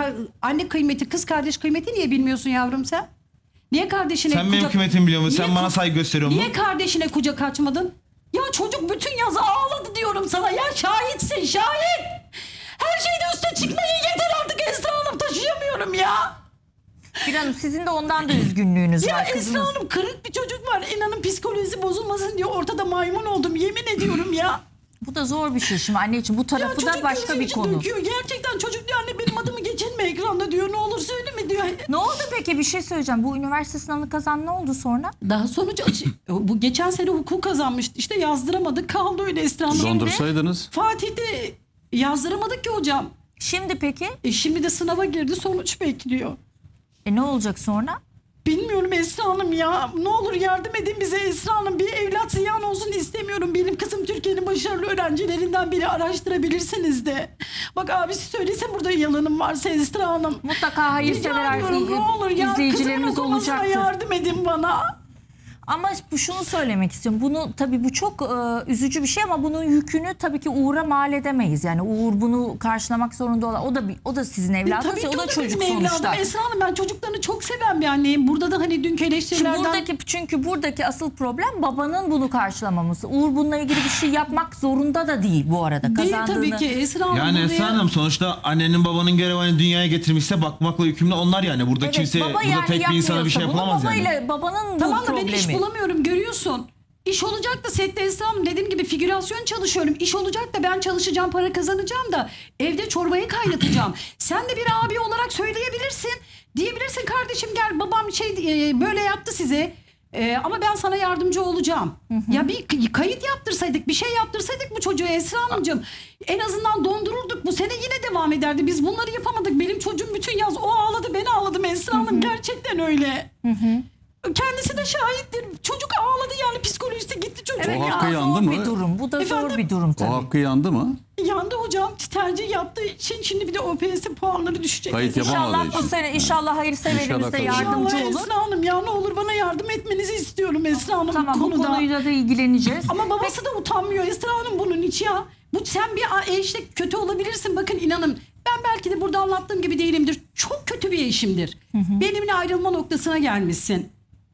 anne kıymeti, kız kardeş kıymeti niye bilmiyorsun yavrum sen? Niye kardeşine Sen benim kıymetimi biliyor musun? Sen bana saygı gösteriyor musun? Niye kardeşine kucak açmadın? Ya çocuk bütün yaz ağladı diyorum sana ya, şahitsin şahit. Her şeyde üste çıkmayı yeter artık Esra Hanım, taşıyamıyorum ya. Bir Hanım sizin de ondan da üzgünlüğünüz Ya var. Esra Kızınız. Hanım, kırık bir çocuk var. İnanın psikolojisi bozulmasın diye ortada maymun oldum, yemin ediyorum ya. Bu da zor bir şey şimdi anne için. Bu Ya tarafı da çocuk başka gözüm bir içi konu. döküyor. Gerçekten çocuk diyor, anne benim adımı geçirme ekranda diyor. Ne olur söyleme diyor. Ne oldu peki, bir şey söyleyeceğim. Bu üniversite sınavını kazan, ne oldu sonra? Daha sonuç bu geçen sene hukuk kazanmıştı. İşte yazdıramadık, kaldı öyle Esra Hanım. Dondursaydınız. Fatih'te yazdıramadık ki hocam. Şimdi peki? Şimdi de sınava girdi, sonuç bekliyor. Ne olacak sonra? Bilmiyorum Esra Hanım ya. Ne olur yardım edin bize Esra Hanım. Bir evlat ziyan olsun istemiyorum. Benim kızım Türkiye'nin başarılı öğrencilerinden biri, araştırabilirsiniz de. Bak abisi söylese burada yalanım varsa Esra Hanım. Mutlaka hayırsever Rica ediyorum, ne olur ya. izleyicilerimiz Kızımın okumasına olacaktır. yardım edin bana. Ama şunu söylemek istiyorum. Bunu tabii bu çok üzücü bir şey ama bunun yükünü tabii ki Uğur'a mal edemeyiz. Yani Uğur bunu karşılamak zorunda olan, o da sizin evladınız, Tabii ki o da o da çocuk benim evladım. sonuçta. Esra Hanım, ben çocuklarını çok seven bir anneyim. Burada da hani dünkü Şimdi eleştirilerden... çünkü buradaki asıl problem babanın bunu karşılamaması. Uğur bununla ilgili bir şey yapmak zorunda da değil bu arada. Değil Kazandığını... tabii ki Esra Hanım. Yani buraya- Esra Hanım, sonuçta annenin babanın görevi hani dünyaya getirmişse bakmakla yükümlü onlar yani. Burada Evet, kimse, baba burada yani tek bir insana bir şey yapmıyorsa bunu, yapılamaz yani. babayla babanın Tamam bu da ben iş problemi. bulamıyorum, görüyorsun. İş olacak da sette Esra Hanım, dediğim gibi figürasyon çalışıyorum. İş olacak da ben çalışacağım, para kazanacağım da evde çorbayı kaynatacağım. Sen de bir abi olarak söyleyebilirsin. Diyebilirsin kardeşim gel, babam böyle yaptı size. Ama ben sana yardımcı olacağım. Ya bir kayıt yaptırsaydık, bir şey yaptırsaydık bu çocuğa Esra Hanımcığım. En azından dondururduk. Bu sene yine devam ederdi. Biz bunları yapamadık. Benim çocuğum bütün yaz o ağladı, ben ağladım Esra Hanım. Gerçekten öyle. Kendisi de şahittir. Çocuk ağladı yani, psikolojisi gitti çocuğun. Evet, O ya, hakkı zor yandı bir mı? durum. Bu da zor Efendim? bir durum tabii. O hakkı yandı mı? Yandı hocam, tercih yaptığı için şimdi bir de OPS puanları düşecek. Kayıt yapamadığı İnşallah bu için. sene hayırseverimiz İnşallah de kazanır. yardımcı İnşallah olur. Esra Hanım ya, ne olur bana yardım etmenizi istiyorum Esra Hanım Tamam, bu bu konuda. konuyla da ilgileneceğiz. Ama babası da utanmıyor Esra Hanım bunun hiç ya. Bu sen bir eşle kötü olabilirsin, bakın inanın. Ben belki de burada anlattığım gibi değilimdir. Çok kötü bir eşimdir. Benimle ayrılma noktasına gelmişsin.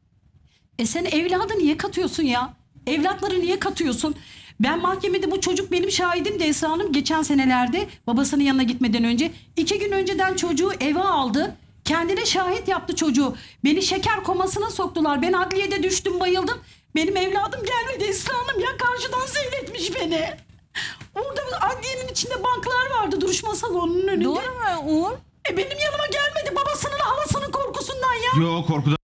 Sen evladı niye katıyorsun ya? Evlatları niye katıyorsun? Ben mahkemede, bu çocuk benim şahidim de Esra Hanım, geçen senelerde babasının yanına gitmeden önce 2 gün önceden çocuğu eve aldı. Kendine şahit yaptı çocuğu. Beni şeker komasına soktular. Ben adliyede düştüm, bayıldım. Benim evladım gelmedi Esra Hanım ya, karşıdan seyretmiş beni. Orada adliyenin içinde banklar vardı duruşma salonunun önünde. Doğru mu Uğur? Benim yanıma gelmedi babasının halasının korkusundan ya. Yok korkudan.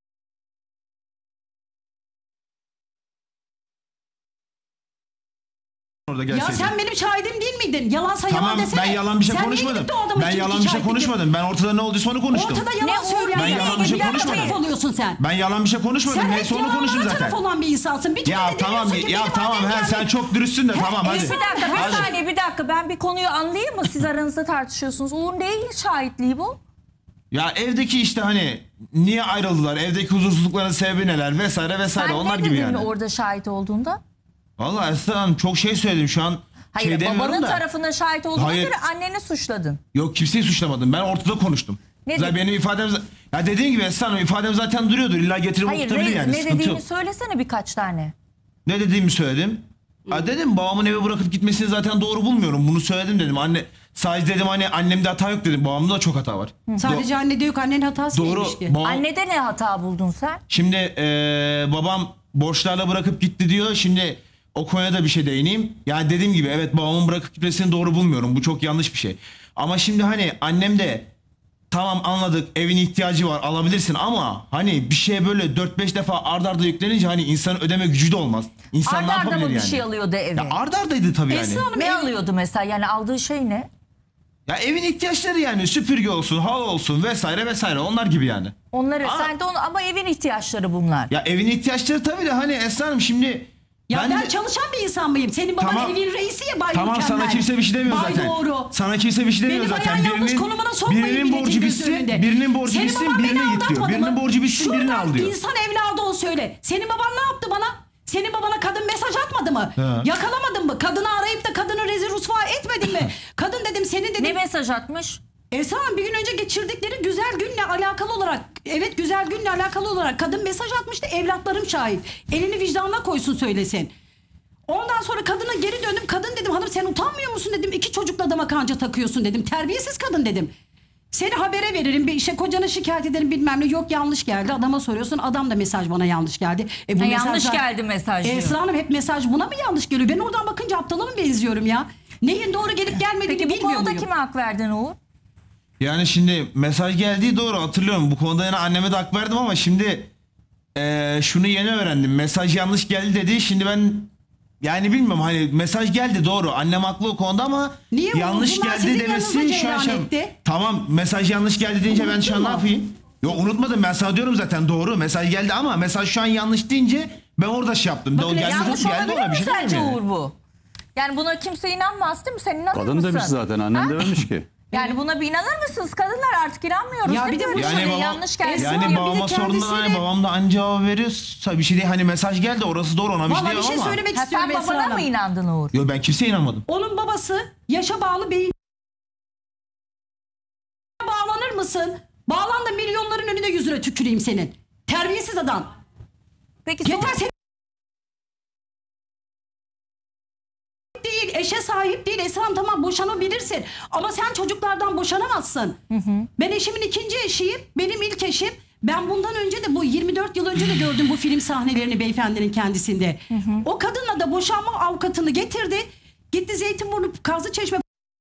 Orada Ya gelseydin. sen benim şahidim değil miydin? Yalansa Tamam yalan desene. ben yalan bir şey Sen niye konuşmadım. gidip de o adamın Ben için yalan iki bir şey şahitlik konuşmadım. Ben ortada ne olduysa onu konuştum. Ortada yalan Ne Uğur, söyleyen ben yalan bir şey konuşmadım. taraf oluyorsun sen. Ben yalan bir şey konuşmadım. Sen Neyse hep onu konuştum yalanlara zaten. taraf olan bir insansın. Bir Ya kere de tamam demiyorsun ki ya benim tamam annem sen gelmedi. çok dürüstsün de tamam hadi. Bir dakika, bir Hadi. saniye, bir dakika. Ben bir konuyu anlayayım mı? Siz aranızda tartışıyorsunuz. Uğur neyin şahitliği bu? Ya evdeki işte hani niye ayrıldılar? Evdeki huzursuzlukların sebebi neler vesaire vesaire Sen onlar ne gibi dedin yani. orada şahit olduğunda? Vallahi Esra Hanım çok şey söyledim şu an. Hayır, şey demiyorum babanın da. tarafına şahit olduğuna Hayır. göre anneni suçladın. Yok kimseyi suçlamadım. Ben ortada konuştum. Ne Zaten dedin? benim ifadem ya dediğim gibi Esra Hanım ifadem zaten duruyordur. İlla getirip Hayır, okutabilir yani. ne Sıkıntı dediğini yok. söylesene birkaç tane. Ne dediğimi söyledim. Ha dedim babamın eve bırakıp gitmesini zaten doğru bulmuyorum. Bunu söyledim dedim. Anne sadece dedim hani annemde hata yok dedim. Babamda da çok hata var. Sadece annede yok, annenin hatası Doğru. neymiş ki? Annede ne hata buldun sen? Şimdi babam borçlarla bırakıp gitti diyor. Şimdi o konuya da bir şey değineyim. Yani dediğim gibi evet babamın bırakıp gitmesini doğru bulmuyorum. Bu çok yanlış bir şey. Ama şimdi hani annem de tamam anladık evin ihtiyacı var alabilirsin ama hani bir şeye böyle 4-5 defa ard arda yüklenince hani insanın ödeme gücü de olmaz. İnsan ne Arda arda yapabilir mı bir yani? şey alıyordu eve? Ya ard ardaydı tabii yani. Esra Hanım Ne alıyordu mesela? Yani aldığı şey ne? Ya evin ihtiyaçları yani süpürge olsun, halı olsun vesaire vesaire onlar gibi yani. Onları sen de onu, ama evin ihtiyaçları bunlar. Ya evin ihtiyaçları tabii de hani Esra Hanım şimdi Ya ben de- çalışan bir insan mıyım? Senin baban Tamam. evin reisi ya Bay Tamam Mükemmel. sana kimse bir şey demiyor Bay zaten. Doğru. Sana kimse bir şey demiyor Benim zaten. ayağın yanlış konumuna sokmayın birinin milletin borcu gözü bitsin, önünde. birinin borcu Senin bitsin, baban beni birine git diyor. aldatmadı Birinin mı? borcu bitsin, birini Şuradan al diyor. insan evladı ol söyle. Senin baban ne yaptı bana? Senin babana kadın mesaj atmadı mı? Ha. Yakalamadın mı? Kadını arayıp da kadını rezil rüsva etmedin mi? Kadın dedim senin dedim. Ne mesaj atmış? Esra Hanım bir gün önce geçirdikleri güzel günle alakalı olarak, evet güzel günle alakalı olarak kadın mesaj atmıştı, evlatlarım şahit. Elini vicdanına koysun söylesin. Ondan sonra kadına geri döndüm. Kadın dedim hanım sen utanmıyor musun dedim. 2 çocukla adama kanca takıyorsun dedim. Terbiyesiz kadın dedim. Seni habere veririm, bir işe kocana şikayet ederim bilmem ne. Yok yanlış geldi. Adama soruyorsun. Adam da mesaj bana yanlış geldi. Bu yanlış mesajlar- geldi mesaj diyor. Esra Hanım hep mesaj buna mı yanlış geliyor? Ben oradan bakınca aptala mı benziyorum ya? Neyin doğru gelip gelmediğini Peki bu bilmiyor konuda muyum? kime hak verdin Uğur? Yani şimdi mesaj geldiği doğru hatırlıyorum. Bu konuda yine anneme de hak verdim ama şimdi şunu yeni öğrendim. Mesaj yanlış geldi dedi. Şimdi ben yani bilmiyorum hani mesaj geldi doğru. Annem haklı o konuda ama Niye yanlış bunlar geldi sizin demesi yanınıza şu an cereyan etti? Tamam mesaj yanlış geldi deyince ben şu an ne Unuttun mu? yapayım? Yok unutmadım ben sana diyorum zaten doğru mesaj geldi ama mesaj şu an yanlış deyince ben orada şey yaptım. Bakın, Yanlış olabilir ona mi bir şey sence demiyorum yani. Uğur bu? Yani buna kimse inanmaz değil mi? Sen inanır Kadın mısın? demiş zaten annem Ha? dememiş ki. Yani buna bir inanır mısınız? Kadınlar artık inanmıyoruz Ya değil bir de mi? bu- Böyle Yani şeylere baba, yanlış geldi. Esra yani ya, bir de babama sorduğunda hani kendisiyle- babam da anca cevap veriyorsa bir şey değil. Hani mesaj geldi orası doğru ona bir şey Vallahi bir diyemem şey ama. söylemek Ha, istiyorum sen Esra babana Hanım. mı inandın Uğur? Yok ben kimseye inanmadım. Onun babası yaşa bağlı beyin. Bağlanır mısın? Bağlan da milyonların önünde yüzüne tüküreyim senin. Terbiyesiz adam. Peki Yeter sonra- sen değil, eşe sahip değil. Esra Hanım tamam boşanabilirsin. Ama sen çocuklardan boşanamazsın. Ben eşimin ikinci eşiyim. Benim ilk eşim. Ben bundan önce de bu 24 yıl önce de gördüm bu film sahnelerini beyefendinin kendisinde. O kadınla da boşanma avukatını getirdi. Gitti Zeytinburnu Kazlıçeşme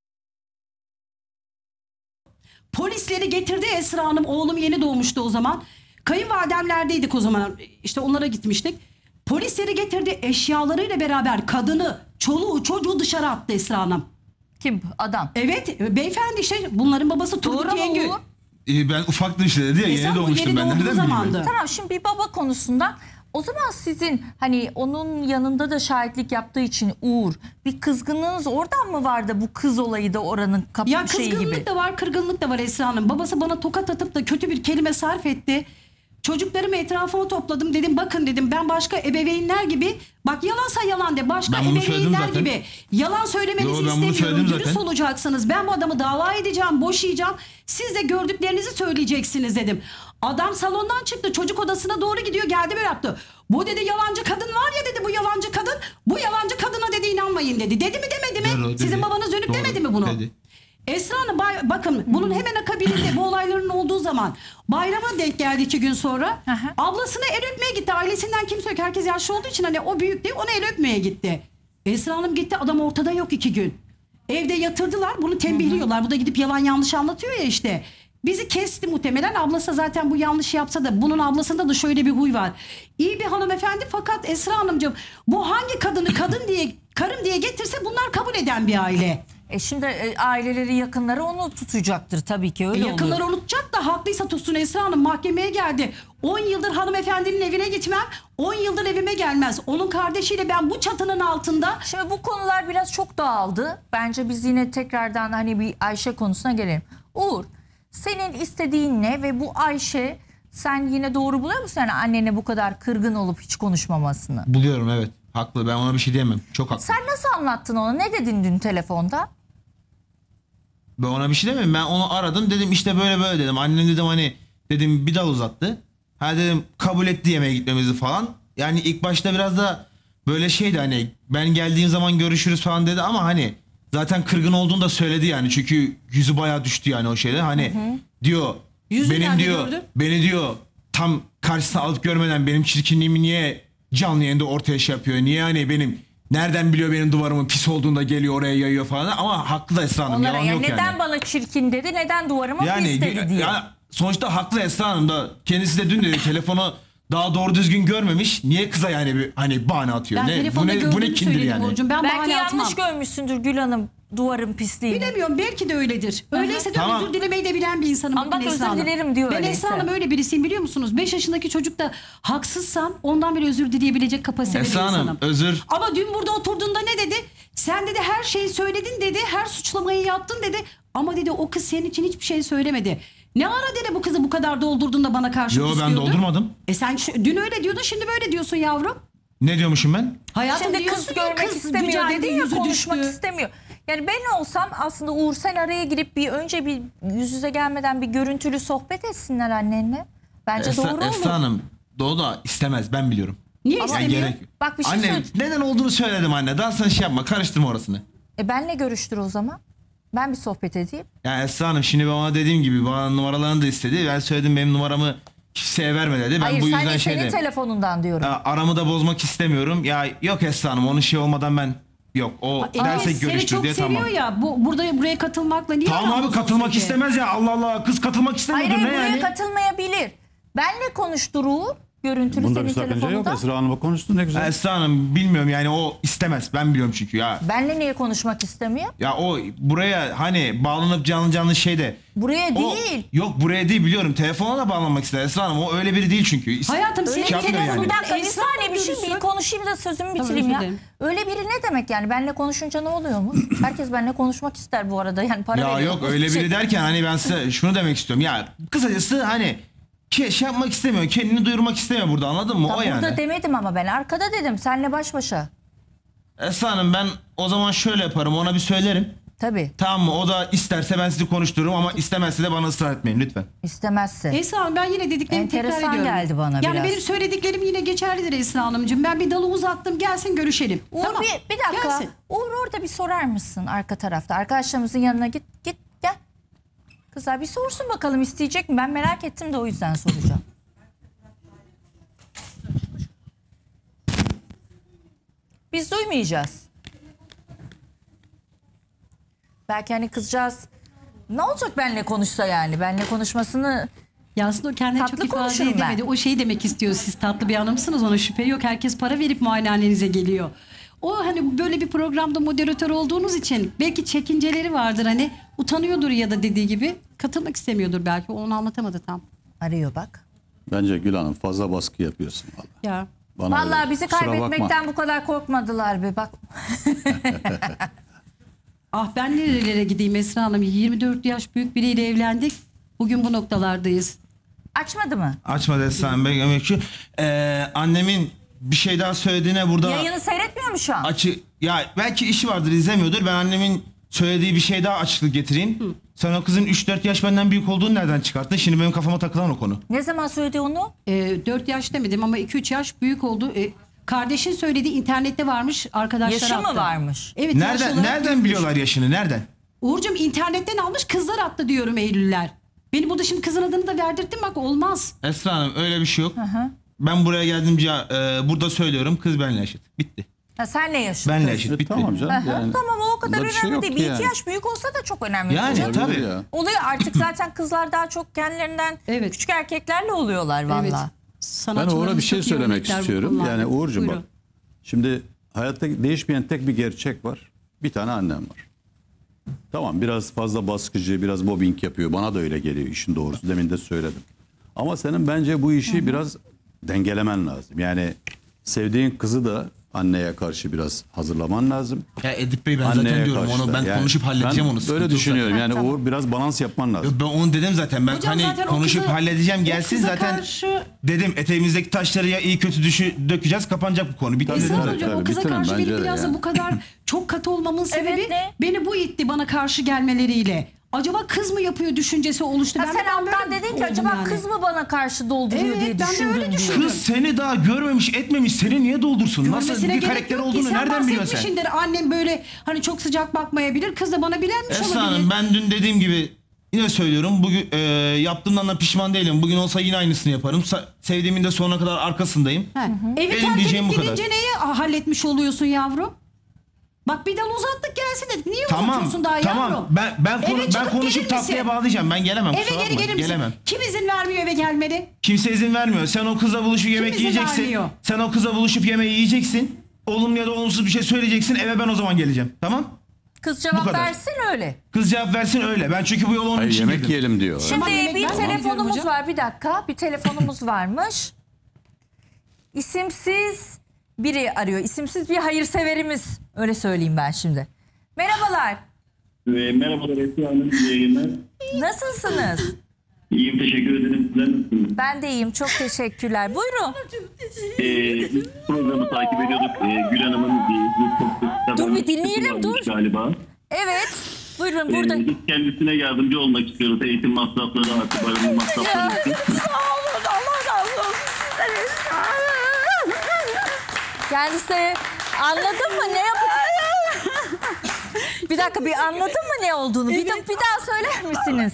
polisleri getirdi Esra Hanım. Oğlum yeni doğmuştu o zaman. Kayınvalidemlerdeydik o zaman. İşte onlara gitmiştik. Polisleri getirdi eşyalarıyla beraber kadını, çoluğu, çocuğu dışarı attı Esra Hanım. Kim? Adam. Evet beyefendi işte bunların babası Doğru Turgut mu Yengül. Uğur? Ben ufaktım işte dedi ya Esra yeni bu doğmuştum yeni ben doğduğu nereden bileyim? zamandı. Tamam, şimdi bir baba konusunda o zaman sizin hani onun yanında da şahitlik yaptığı için Uğur bir kızgınlığınız oradan mı vardı, bu kız olayı da oranın Ya şeyi kızgınlık gibi? da var, kırgınlık da var Esra Hanım. Babası bana tokat atıp da kötü bir kelime sarf etti. Çocuklarımı etrafıma topladım. Dedim bakın dedim ben başka ebeveynler gibi bak yalansa yalan de başka Ben bunu söyledim ebeveynler zaten. gibi yalan söylemenizi Yo, ben bunu istemiyorum. söyledim Dürüst zaten. olacaksınız. Ben bu adamı dava edeceğim, boşayacağım. Siz de gördüklerinizi söyleyeceksiniz dedim. Adam salondan çıktı, çocuk odasına doğru gidiyor, geldi böyle yaptı. Bu dedi yalancı kadın var ya dedi, bu yalancı kadın. Bu yalancı kadına dedi inanmayın dedi. Dedi mi demedi mi? Doğru, dedi. Sizin babanız dönüp Doğru, demedi mi bunu? dedi. Esra Hanım bakın bunun hemen akabinde bu olayların olduğu zaman bayrama denk geldi 2 gün sonra. Ablasına el öpmeye gitti. Ailesinden kimse yok. Herkes yaşlı olduğu için hani o büyük değil, ona el öpmeye gitti. Esra Hanım gitti, adam ortada yok 2 gün. Evde yatırdılar, bunu tembihliyorlar. Bu da gidip yalan yanlış anlatıyor ya işte. Bizi kesti muhtemelen. Ablası zaten bu yanlış yapsa da bunun ablasında da şöyle bir huy var. İyi bir hanımefendi fakat Esra Hanımcığım bu hangi kadını kadın diye karım diye getirse bunlar kabul eden bir aile. Şimdi aileleri, yakınları onu tutacaktır tabii ki, öyle Yakınları olur. unutacak da haklıysa tutsun. Esra Hanım mahkemeye geldi. 10 yıldır hanımefendinin evine gitmem. 10 yıldır evime gelmez. Onun kardeşiyle ben bu çatının altında. Şimdi bu konular biraz çok dağıldı. Bence biz yine tekrardan hani bir Ayşe konusuna gelelim. Uğur, senin istediğin ne ve bu Ayşe, sen yine doğru buluyor musun yani annene bu kadar kırgın olup hiç konuşmamasını? Buluyorum, evet. Haklı. Ben ona bir şey diyemem. Çok haklı. Sen nasıl anlattın ona? Ne dedin dün telefonda? Ben ona bir şey demem. Ben onu aradım, dedim işte böyle böyle dedim. Annem dedim hani dedim bir dal uzattı. Ha dedim kabul etti yemeğe gitmemizi falan. Yani ilk başta biraz da böyle şeydi, hani ben geldiğim zaman görüşürüz falan dedi ama hani zaten kırgın olduğunu da söyledi yani. Çünkü yüzü bayağı düştü yani o şeyde. Hani diyor Yüzü benim nerede diyor gördün? beni diyor tam karşısına alıp görmeden benim çirkinliğimi niye canlı yayında ortaya şey yapıyor? Niye hani benim nereden biliyor benim duvarımın pis olduğunda geliyor oraya yayıyor falan, ama haklı da Esra Hanım, Onlara yalan ya yok neden yani. bana çirkin dedi, neden duvarıma pis dedi diye. Yani sonuçta haklı Esra Hanım da, kendisi de dün dedi telefonu daha doğru düzgün görmemiş. Niye kıza yani bir hani bahane atıyor? Ben Ne telefonda bu ne gördüğümü kindir söyledim yani? Burcu'm. Ben Belki bahane yanlış atmam. görmüşsündür Gül Hanım duvarın pisliğini. Bilemiyorum, belki de öyledir. Öyleyse de Tamam. özür dilemeyi de bilen bir insanım. Ama bugün bak, Esra özür Hanım. dilerim diyor Ben öyleyse. Esra Hanım öyle birisiyim, biliyor musunuz? 5 yaşındaki çocuk da haksızsam ondan bile özür dileyebilecek kapasitede bir Esra Hanım insanım. özür. Ama dün burada oturduğunda ne dedi? Sen dedi her şeyi söyledin dedi. Her suçlamayı yaptın dedi. Ama dedi o kız senin için hiçbir şey söylemedi. Ne ara dedi bu kızı bu kadar doldurdun da bana karşı Yo, ben küslüyordun? doldurmadım. Sen dün öyle diyordun, şimdi böyle diyorsun yavrum. Ne diyormuşum ben? Hayatım Şimdi diyorsun kız ya, görmek istemiyor gücendi, dedi ya, yüzü konuşmak düştü. istemiyor. Yani ben olsam aslında Uğur, sen araya girip bir önce bir yüz yüze gelmeden bir görüntülü sohbet etsinler annenle. Bence doğru olur. Esra Hanım doğru da istemez, ben biliyorum. Niye Yani istemiyor? gerek. Bak bir şey Anne söyle. neden olduğunu söyledim anne. Daha sen şey yapma, karıştırma orasını. Benle görüştür o zaman. Ben bir sohbet edeyim. Yani Esra Hanım şimdi ben ona dediğim gibi bana numaralarını da istedi. Ben söyledim benim numaramı kimseye verme dedi. Ben Hayır, bu yüzden senin şeyde telefonundan diyorum. aramı da bozmak istemiyorum. Ya yok Esra Hanım, onun şey olmadan ben yok. O dersek Seni görüştür çok diye seviyor tamam. ya. Buraya katılmakla niye Tamam aran abi, bozulsun katılmak ki? istemez ya. Allah Allah, kız katılmak Hayır, istemiyordur hayır, ne buraya yani? katılmayabilir. Benle konuştur Uğur. Görüntülü Bunda senin bir sakınca yok. telefonundan. Esra Hanım'a konuştun ne güzel. Esra Hanım bilmiyorum yani, o istemez. Ben biliyorum çünkü ya. Benle niye konuşmak istemiyor? Ya o buraya hani bağlanıp canlı şeyde. Buraya O, değil. yok buraya değil, biliyorum. Telefona da bağlanmak ister Esra Hanım. O öyle biri değil çünkü. Hayatım Öyle senin şey yapmıyor yani. bir dakika, bir Esra saniye, bir şey diyorsun. bir konuşayım da sözümü Tamam, bitireyim özür ya. dilerim. Öyle biri ne demek yani? Benle konuşunca ne oluyormuş? Herkes benle konuşmak ister bu arada, yani para Ya veriyor. yok öyle biri derken hani ben size şunu demek istiyorum. Ya kısacası hani şey yapmak istemiyor. Kendini duyurmak istemiyor burada, anladın mı? Tam o yani. burada demedim ama ben arkada dedim. Senle baş başa. Esra Hanım ben o zaman şöyle yaparım, ona bir söylerim. Tabii, Tamam mı? O da isterse ben sizi konuştururum ama istemezse de bana ısrar etmeyin lütfen. istemezse. Esra Hanım, ben yine dediklerimi tekrar Enteresan ediyorum. geldi bana yani biraz. benim söylediklerim yine geçerlidir Esra Hanımcığım. Ben bir dalı uzattım, gelsin görüşelim. Uğur Tamam. bir dakika. Gelsin. Uğur orada bir sorar mısın arka tarafta? Arkadaşlarımızın yanına git gel. Kızlar bir sorsun bakalım, isteyecek mi? Ben merak ettim de o yüzden soracağım. Biz duymayacağız. Belki hani kızcağız ne olacak benle konuşsa yani? Benle konuşmasını Ya aslında o kendine Tatlı çok ifade konuşurum ben. edemedi. O şeyi demek istiyor. Siz tatlı bir hanımsınız, ona şüphe yok. Herkes para verip muayenehanenize geliyor. O hani böyle bir programda moderatör olduğunuz için belki çekinceleri vardır, hani utanıyordur ya da dediği gibi katılmak istemiyordur belki. O onu anlatamadı tam. arıyor bak. Bence Gül Hanım fazla baskı yapıyorsun vallahi. Ya Bana Vallahi öyle. bizi Kusura bakma. kaybetmekten bu kadar korkmadılar be bak. ah, ben nerelere gideyim Esra Hanım? 24 yaş büyük biriyle evlendik. Bugün bu noktalardayız. Açmadı mı? Açma Esra Bey. Annemin bir şey daha söylediğine burada Yayını seyretmiyor mu şu an? ya belki işi vardır, izlemiyordur. Ben annemin söylediği bir şey daha açıklık getireyim. Sen o kızın 3-4 yaş benden büyük olduğunu nereden çıkarttın? Şimdi benim kafama takılan o konu. Ne zaman söyledi onu? 4 yaş demedim ama 2-3 yaş büyük oldu. Kardeşin söylediği internette varmış, arkadaşlar Yaşı mı attı. varmış? Evet, yaş Nereden olarak nereden büyükmüş. biliyorlar yaşını? Nereden? Uğurcuğum internetten almış, kızlar attı diyorum Eylüller. Beni burada şimdi kızın adını da verdirttin, bak olmaz. Esra Hanım öyle bir şey yok. Ben buraya geldiğimce burada söylüyorum, kız benimle eşit. Bitti. Ha, senle yaşıt. Benimle eşit, bitti. Tamam canım. Aha, Yani, tamam, o kadar bunda bir şey önemli yok değil. ki Bir yani. iki yaş büyük olsa da çok önemli. Yani Canım. tabii. Ya. Oluyor artık zaten kızlar daha çok kendilerinden Evet. küçük erkeklerle oluyorlar Evet. valla. Ben Sanatçılarımız Uğur'a bir şey çok iyi söylemek örnekler bu istiyorum. konularda. Yani Uğur'cum bak. Buyurun. Şimdi hayatta değişmeyen tek bir gerçek var. Bir tane annem var. Tamam, biraz fazla baskıcı, biraz mobbing yapıyor. Bana da öyle geliyor işin doğrusu. Demin de söyledim. Ama senin bence bu işi biraz dengelemen lazım. Yani sevdiğin kızı da anneye karşı biraz hazırlaman lazım. Ya Edip Bey ben Anneye zaten diyorum karşı onu, da. ben Yani konuşup halledeceğim ben onu. Böyle sıkıntı yok düşünüyorum. zaten. Yani Uğur biraz balans yapman lazım. Yok, ben onu dedim zaten. Ben Hocam hani zaten o konuşup kızı- halledeceğim, o gelsin kıza zaten. karşı- Dedim eteğimizdeki taşları ya iyi kötü dökeceğiz, kapanacak bu konu. Bitti Tabii, dedim Esra tabii, zaten. hocam o kıza bitirin karşı bence benim de biraz da yani. bu kadar çok katı olmamın sebebi ne? beni bu itti bana karşı gelmeleriyle. Acaba kız mı yapıyor düşüncesi oluştu. Ha, Ben sen de alttan böyle dedin ki oldum acaba yani. kız mı bana karşı dolduruyor Evet, diye ben de düşündüm öyle diyor. düşündüm. Kız seni daha görmemiş etmemiş, seni niye doldursun? Nasıl Görmesine bir gerek karakter yok ki. olduğunu Sen nereden biliyorsun sen? bahsetmişsindir. Annem böyle hani çok sıcak bakmayabilir. Kız da bana bilenmiş Esra olabilir. Hanım, ben dün dediğim gibi yine söylüyorum. Bugün yaptığımdan da pişman değilim. Bugün olsa yine aynısını yaparım. Sevdiğimin de sonuna kadar arkasındayım. Evi Benim terk diyeceğim edip bu kadar. gidince neyi halletmiş oluyorsun yavrum? Bak bir dal uzattık gelsin dedik. Niye Tamam, uzatıyorsun daha tamam. yavrum? Ben Eve çıkıp konuşup gelir misin? tatlıya bağlayacağım. Ben gelemem. Eve kusura geri bakma. gelir misin? Gelemem. Kim izin vermiyor eve gelmene? Kimse izin vermiyor. Sen o kızla buluşup yemek izin yiyeceksin. vermiyor? Sen o kızla buluşup yemeği yiyeceksin. Olumlu ya da olumsuz bir şey söyleyeceksin. Eve ben o zaman geleceğim. Tamam? Kız cevap kadar. versin öyle. Kız cevap versin öyle. Ben çünkü bu yola onun Hayır, için yemek girdim. yiyelim diyor. Şimdi Tamam, yemek bir ben de telefonumuz gidiyorum hocam. var, bir dakika. Bir telefonumuz varmış. İsimsiz biri arıyor. İsimsiz bir hayırseverimiz. Öyle söyleyeyim ben şimdi. Merhabalar. Merhabalar Esra Hanım, iyi yayınlar. Nasılsınız? İyiyim, teşekkür ederim. Sizler nasılsınız? Ben de iyiyim. Çok teşekkürler. Buyurun. Biz programı takip ediyorduk. Gül Hanım'ın Dur bir dinleyelim, varmış dur. galiba. Evet. Buyurun burada. Biz kendisine yardımcı olmak istiyoruz. Eğitim masrafları artı barınma masrafları için. Allah razı olsun. Kendisi anladın mı ne yapacak? Bir dakika, bir anladın mı ne olduğunu? Bir daha söyler misiniz?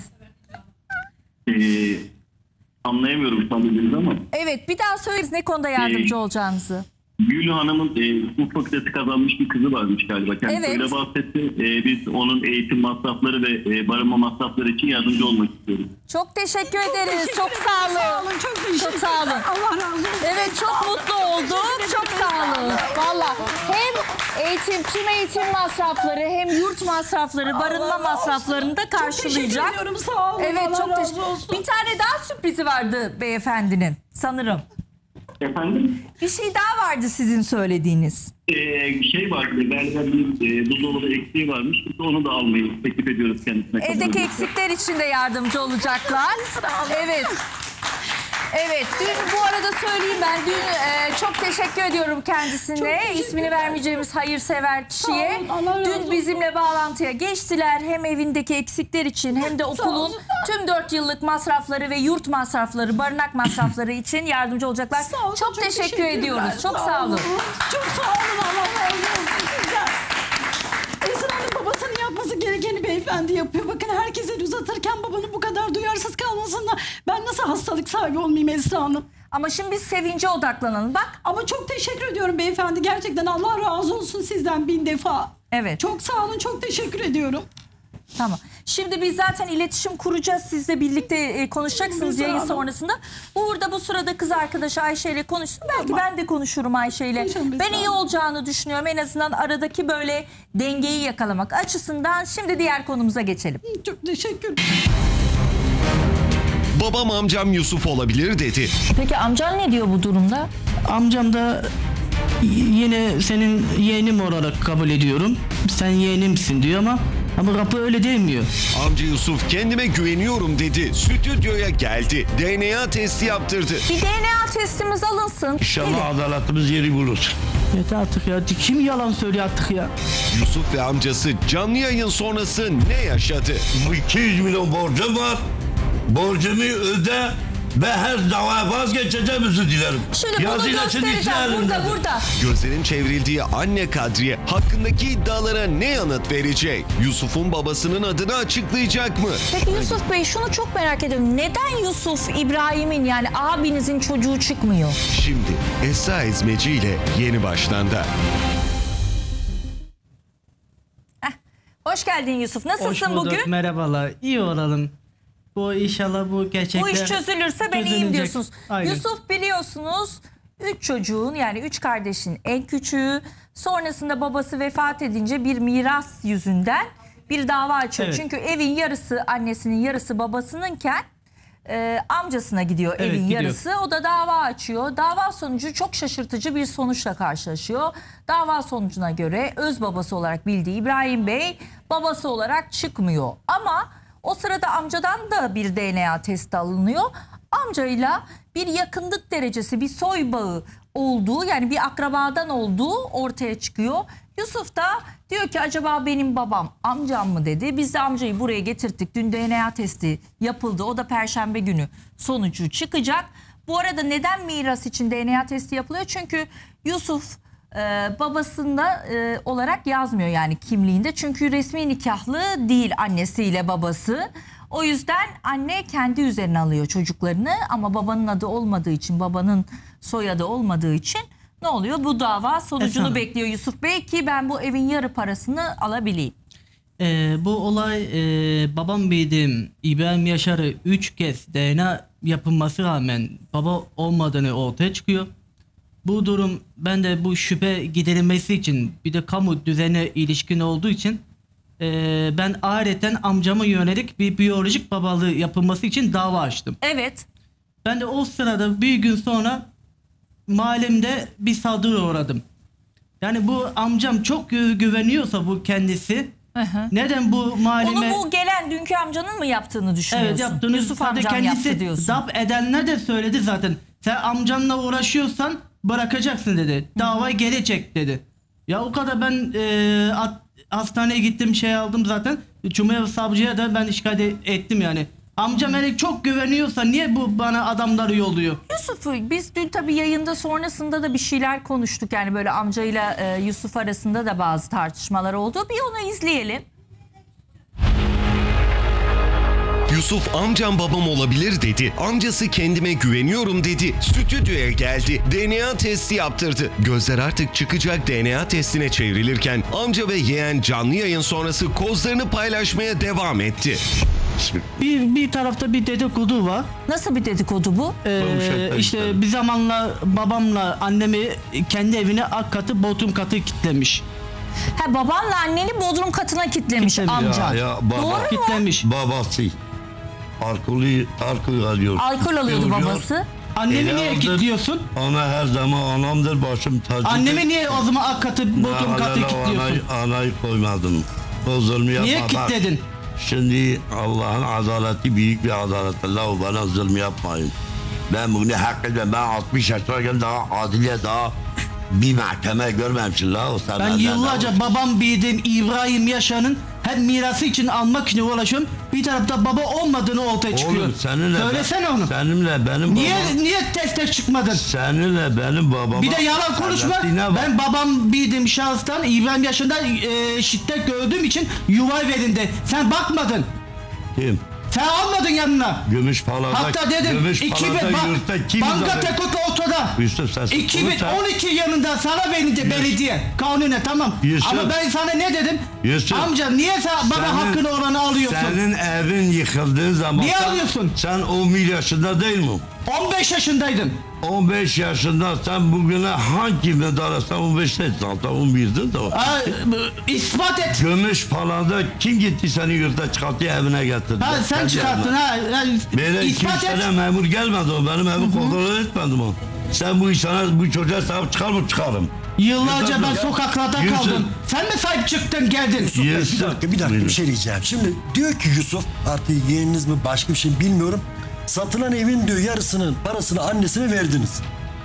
Anlayamıyorum sanırım ama. Evet, bir daha söyleriz ne konuda yardımcı olacağınızı. Gül Hanım'ın hukuk fakültesi kazanmış bir kızı varmış galiba. Kendisi Evet. öyle bahsetti. Biz onun eğitim masrafları ve barınma masrafları için yardımcı olmak istiyoruz. Çok teşekkür ederiz. Çok sağ olun. Çok teşekkür Çok sağ olun. Allah razı olsun. Evet, çok mutlu olduk. Çok sağ olun. Valla hem tüm eğitim masrafları hem yurt masrafları, barınma masraflarını da Teşekkür karşılayacak. ediyorum, sağ olun. Evet, Allah çok razı teşekkür. olsun. Bir tane daha sürprizi vardı beyefendinin sanırım. Efendim? Bir şey daha vardı sizin söylediğiniz. Şey var, galiba bir buzdolabı eksiği varmış. Biz onu da almayı teklif ediyoruz kendisine. Evdeki eksikler için de yardımcı olacaklar. Evet. Evet, dün bu arada söyleyeyim ben çok teşekkür ediyorum kendisine. İsmini vermeyeceğimiz hayırsever kişiye. Sağ olun, Allah razı Dün olsun. bizimle bağlantıya geçtiler. Hem evindeki eksikler için hem de okulun tüm 4 yıllık masrafları ve yurt masrafları, barınak masrafları için yardımcı olacaklar. Sağ olun, Çok teşekkür teşekkürler. ediyoruz. Çok sağ olun. Çok sağ olun, Allah razı olsun sizden. Esra Hanım babasının yapması gerekeni beyefendi yapıyor. Bakın herkese el uzatırken babanın bu kadar duyarsız kalmasından ben nasıl hastalık sahibi olmayayım Esra Hanım? Ama şimdi biz sevince odaklanalım. Bak. Ama çok teşekkür ediyorum beyefendi. Gerçekten Allah razı olsun sizden 1000 defa. Evet. Çok sağ olun, çok teşekkür ediyorum. Tamam. Şimdi biz zaten iletişim kuracağız. Sizle birlikte konuşacaksınız yayın sonrasında. Uğur da bu sırada kız arkadaşı Ayşe ile konuşsun. Belki ben de konuşurum Ayşe ile. Konuşalım, Ben sağ iyi olun. olacağını düşünüyorum. En azından aradaki böyle dengeyi yakalamak açısından. Şimdi diğer konumuza geçelim. Çok teşekkür. Babam amcam Yusuf olabilir dedi. Peki amcan ne diyor bu durumda? Amcam da yine senin yeğenim olarak kabul ediyorum. Sen yeğenimsin diyor ama kapı öyle demiyor. Amca Yusuf kendime güveniyorum dedi. Stüdyoya geldi. DNA testi yaptırdı. Bir DNA testimiz alınsın. İnşallah adaletimiz yeri bulur. Yeter artık ya. Kim yalan söylüyor artık ya? Yusuf ve amcası canlı yayın sonrası ne yaşadı? Bu 200 milyon borcum var. Borcumu öde. Ben her davaya vazgeçeceğim, özür dilerim. Şimdi bunu Yazıyla göstereceğim. çizikler Burada elimde. burada. Gözlerin çevrildiği anne Kadriye hakkındaki iddialara ne yanıt verecek? Yusuf'un babasının adını açıklayacak mı? Peki Yusuf Bey, şunu çok merak ediyorum. Neden Yusuf İbrahim'in, yani abinizin çocuğu çıkmıyor? Şimdi Esra Ezmeci ile Yeni Başlan'da. Hoş geldin Yusuf. Nasılsın Hoş bulduk, bugün? merhabalar. İyi olalım. Bu inşallah bu gerçekler Bu iş çözülürse ben iyiyim çözülecek. diyorsunuz. Aynen. Yusuf, biliyorsunuz 3 çocuğun, yani 3 kardeşin en küçüğü. Sonrasında babası vefat edince bir miras yüzünden bir dava açıyor. Evet. Çünkü evin yarısı annesinin, yarısı babasınınken amcasına gidiyor, Evet, evin gidiyor. yarısı. O da dava açıyor. Dava sonucu çok şaşırtıcı bir sonuçla karşılaşıyor. Dava sonucuna göre öz babası olarak bildiği İbrahim Bey babası olarak çıkmıyor. Ama o sırada amcadan da bir DNA testi alınıyor. Amcayla bir yakınlık derecesi, bir soy bağı olduğu, yani bir akrabadan olduğu ortaya çıkıyor. Yusuf da diyor ki acaba benim babam amcam mı dedi. Biz de amcayı buraya getirttik. Dün DNA testi yapıldı. O da Perşembe günü sonucu çıkacak. Bu arada neden miras için DNA testi yapılıyor? Çünkü Yusuf babasında olarak yazmıyor, yani kimliğinde. Çünkü resmi nikahlı değil annesiyle babası. O yüzden anne kendi üzerine alıyor çocuklarını, ama babanın adı olmadığı için, babanın soyadı olmadığı için ne oluyor? Bu dava sonucunu Efendim? bekliyor Yusuf Bey ki ben bu evin yarı parasını alabileyim. Bu olay babam bildiğim İbrahim Yaşar'ı 3 kez DNA yapılması rağmen baba olmadığını ortaya çıkıyor. Bu durum, ben de bu şüphe giderilmesi için, bir de kamu düzenine ilişkin olduğu için ben aileten amcama yönelik bir biyolojik babalığı yapılması için dava açtım. Evet. Ben de o sırada bir gün sonra mahallemde bir saldırı uğradım. Yani bu amcam çok güveniyorsa bu kendisi, neden bu mahalleme... Onu bu gelen dünkü amcanın mı yaptığını düşünüyorsun? Evet, yaptığını Yusuf sadece amcam yaptı kendisi diyorsun. dap edenler de söyledi zaten. Sen amcanla uğraşıyorsan bırakacaksın dedi. Dava gelecek dedi. Ya o kadar ben hastaneye gittim, şey aldım zaten. Cumhuriyet Savcıya da ben şikayet ettim yani. Amcam hele çok güveniyorsa niye bu bana adamları yolluyor? Yusuf, biz dün tabii yayında sonrasında da bir şeyler konuştuk. Yani böyle amcayla Yusuf arasında da bazı tartışmalar oldu. Bir onu izleyelim. Yusuf amcam babam olabilir dedi. Amcası kendime güveniyorum dedi. Stüdyoya geldi. DNA testi yaptırdı. Gözler artık çıkacak DNA testine çevrilirken amca ve yeğen canlı yayın sonrası kozlarını paylaşmaya devam etti. Bir tarafta bir dedikodu var. Nasıl bir dedikodu bu? İşte bir zamanla babamla annemi kendi evine alt katı bodrum katı kitlemiş. Ha, babanla anneni bodrum katına kitlemiş Kitlemiş. amcan. Ya baba, Doğru mu? Kitlemiş. babası alkol alıyor. Alkol alıyordu Alıyor. babası. Annemi niye Aldır. kilitliyorsun? Ona her zaman anamdır, başım tacıdır. Annemi niye o zaman alt katı bodrum katı kilitliyorsun? Anayı koymadım. O zulmü yapma. Niye bak. kilitledin? Şimdi Allah'ın adaleti büyük bir adalet. Allah bana zulmü yapmayın. Ben bugün hak ediyorum. Ben 60 yaşındayken daha adliye daha bir mahkeme görmemişim la. O Ben yıllarca babam bildiğim İbrahim Yaşar'ın hem mirası için almak için uğraşıyorum. Bir tarafta baba olmadığını ortaya çıkıyor. Oğlum seninle Söylesene onu. Seninle benim babam. Niye teste çıkmadın? Seninle benim babama. Bir de yalan konuşma. Ben babam bildiğim şahıstan İbrahim Yaşar'dan şiddet gördüğüm için yuva verildi. Sen bakmadın. Kim? Sen almadın yanına. Gümüşpala'da. Hatta dedim Gümüşpala'da yurtta kim? banka tekot ortada. Yusuf sen 2012 yılında sana verildi belediye kanuna, tamam. Yusuf. Ama ben sana ne dedim? Yusuf. Amca niye sen bana hakkını oranı alıyorsun? Senin evin yıkıldığı zaman. Niye alıyorsun? Sen 11 yaşında değil mi? 15 yaşındaydım. 15 yaşında sen bugüne hangi medalyasan 15 değil zaten 11'din de o. İspat et. Gümüşpala'da kim gitti seni yurda çıkarttı evine getirdi? Ha, sen Kendi çıkarttın evine. ha. Böyle İspat et. 2-3 tane memur gelmedi o. Benim evimi kontrol etmedim o. Sen bu insana, bu çocuğa sahip çıkar mı? Çıkarım. Yıllarca ben Yusuf. sokaklarda Yusuf. kaldım. Sen mi sahip çıktın geldin? Bir dakika bir şey diyeceğim. Şimdi diyor ki Yusuf, artık yeğeniniz mi başka bir şey bilmiyorum. Satılan evin diyor yarısının parasını annesine verdiniz.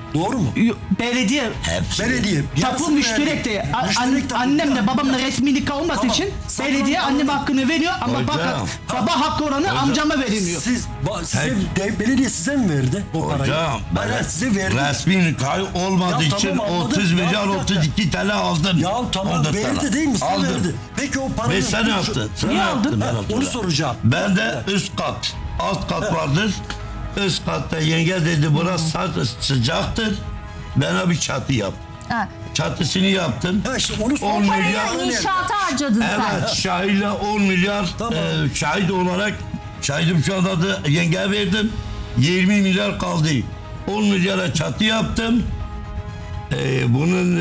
Doğru mu? Belediye Hepsi. Belediye. tapu yarısını müşterek verdi. de Müşterek tapu. annemle babamla resmi nikah olması Tamam. için Satın belediye alın. annem hakkını veriyor ama Hocam. fakat baba hakkı oranı amcama verilmiyor. Belediye size mi verdi o parayı? Hocam Hayır, size verdi. resmi nikah olmadığı Ya için tamam, anladım. 30 Ya milyar bir dakika. 32 TL aldım. Ya tamam 14 verdi TL. değil mi? Size Aldım. verdi. Peki o parayı... Ve sen yaptın. Sen Niye yaptın, aldın? ben Onu hatırlamıyorum. soracağım. Ben de üst kat, alt kat vardır. Üst katta yenge dedi burası sıcaktır. Bana bir çatı yap. Ha. Çatısını yaptım. Ha işte onu 10 soracağım. milyar. Parayı inşaata harcadın Evet, sen. şahitle 10 milyar Tamam. şahit olarak şahidim şu anda da yenge verdim. 20 milyar kaldı. 10 milyara çatı yaptım. Bunun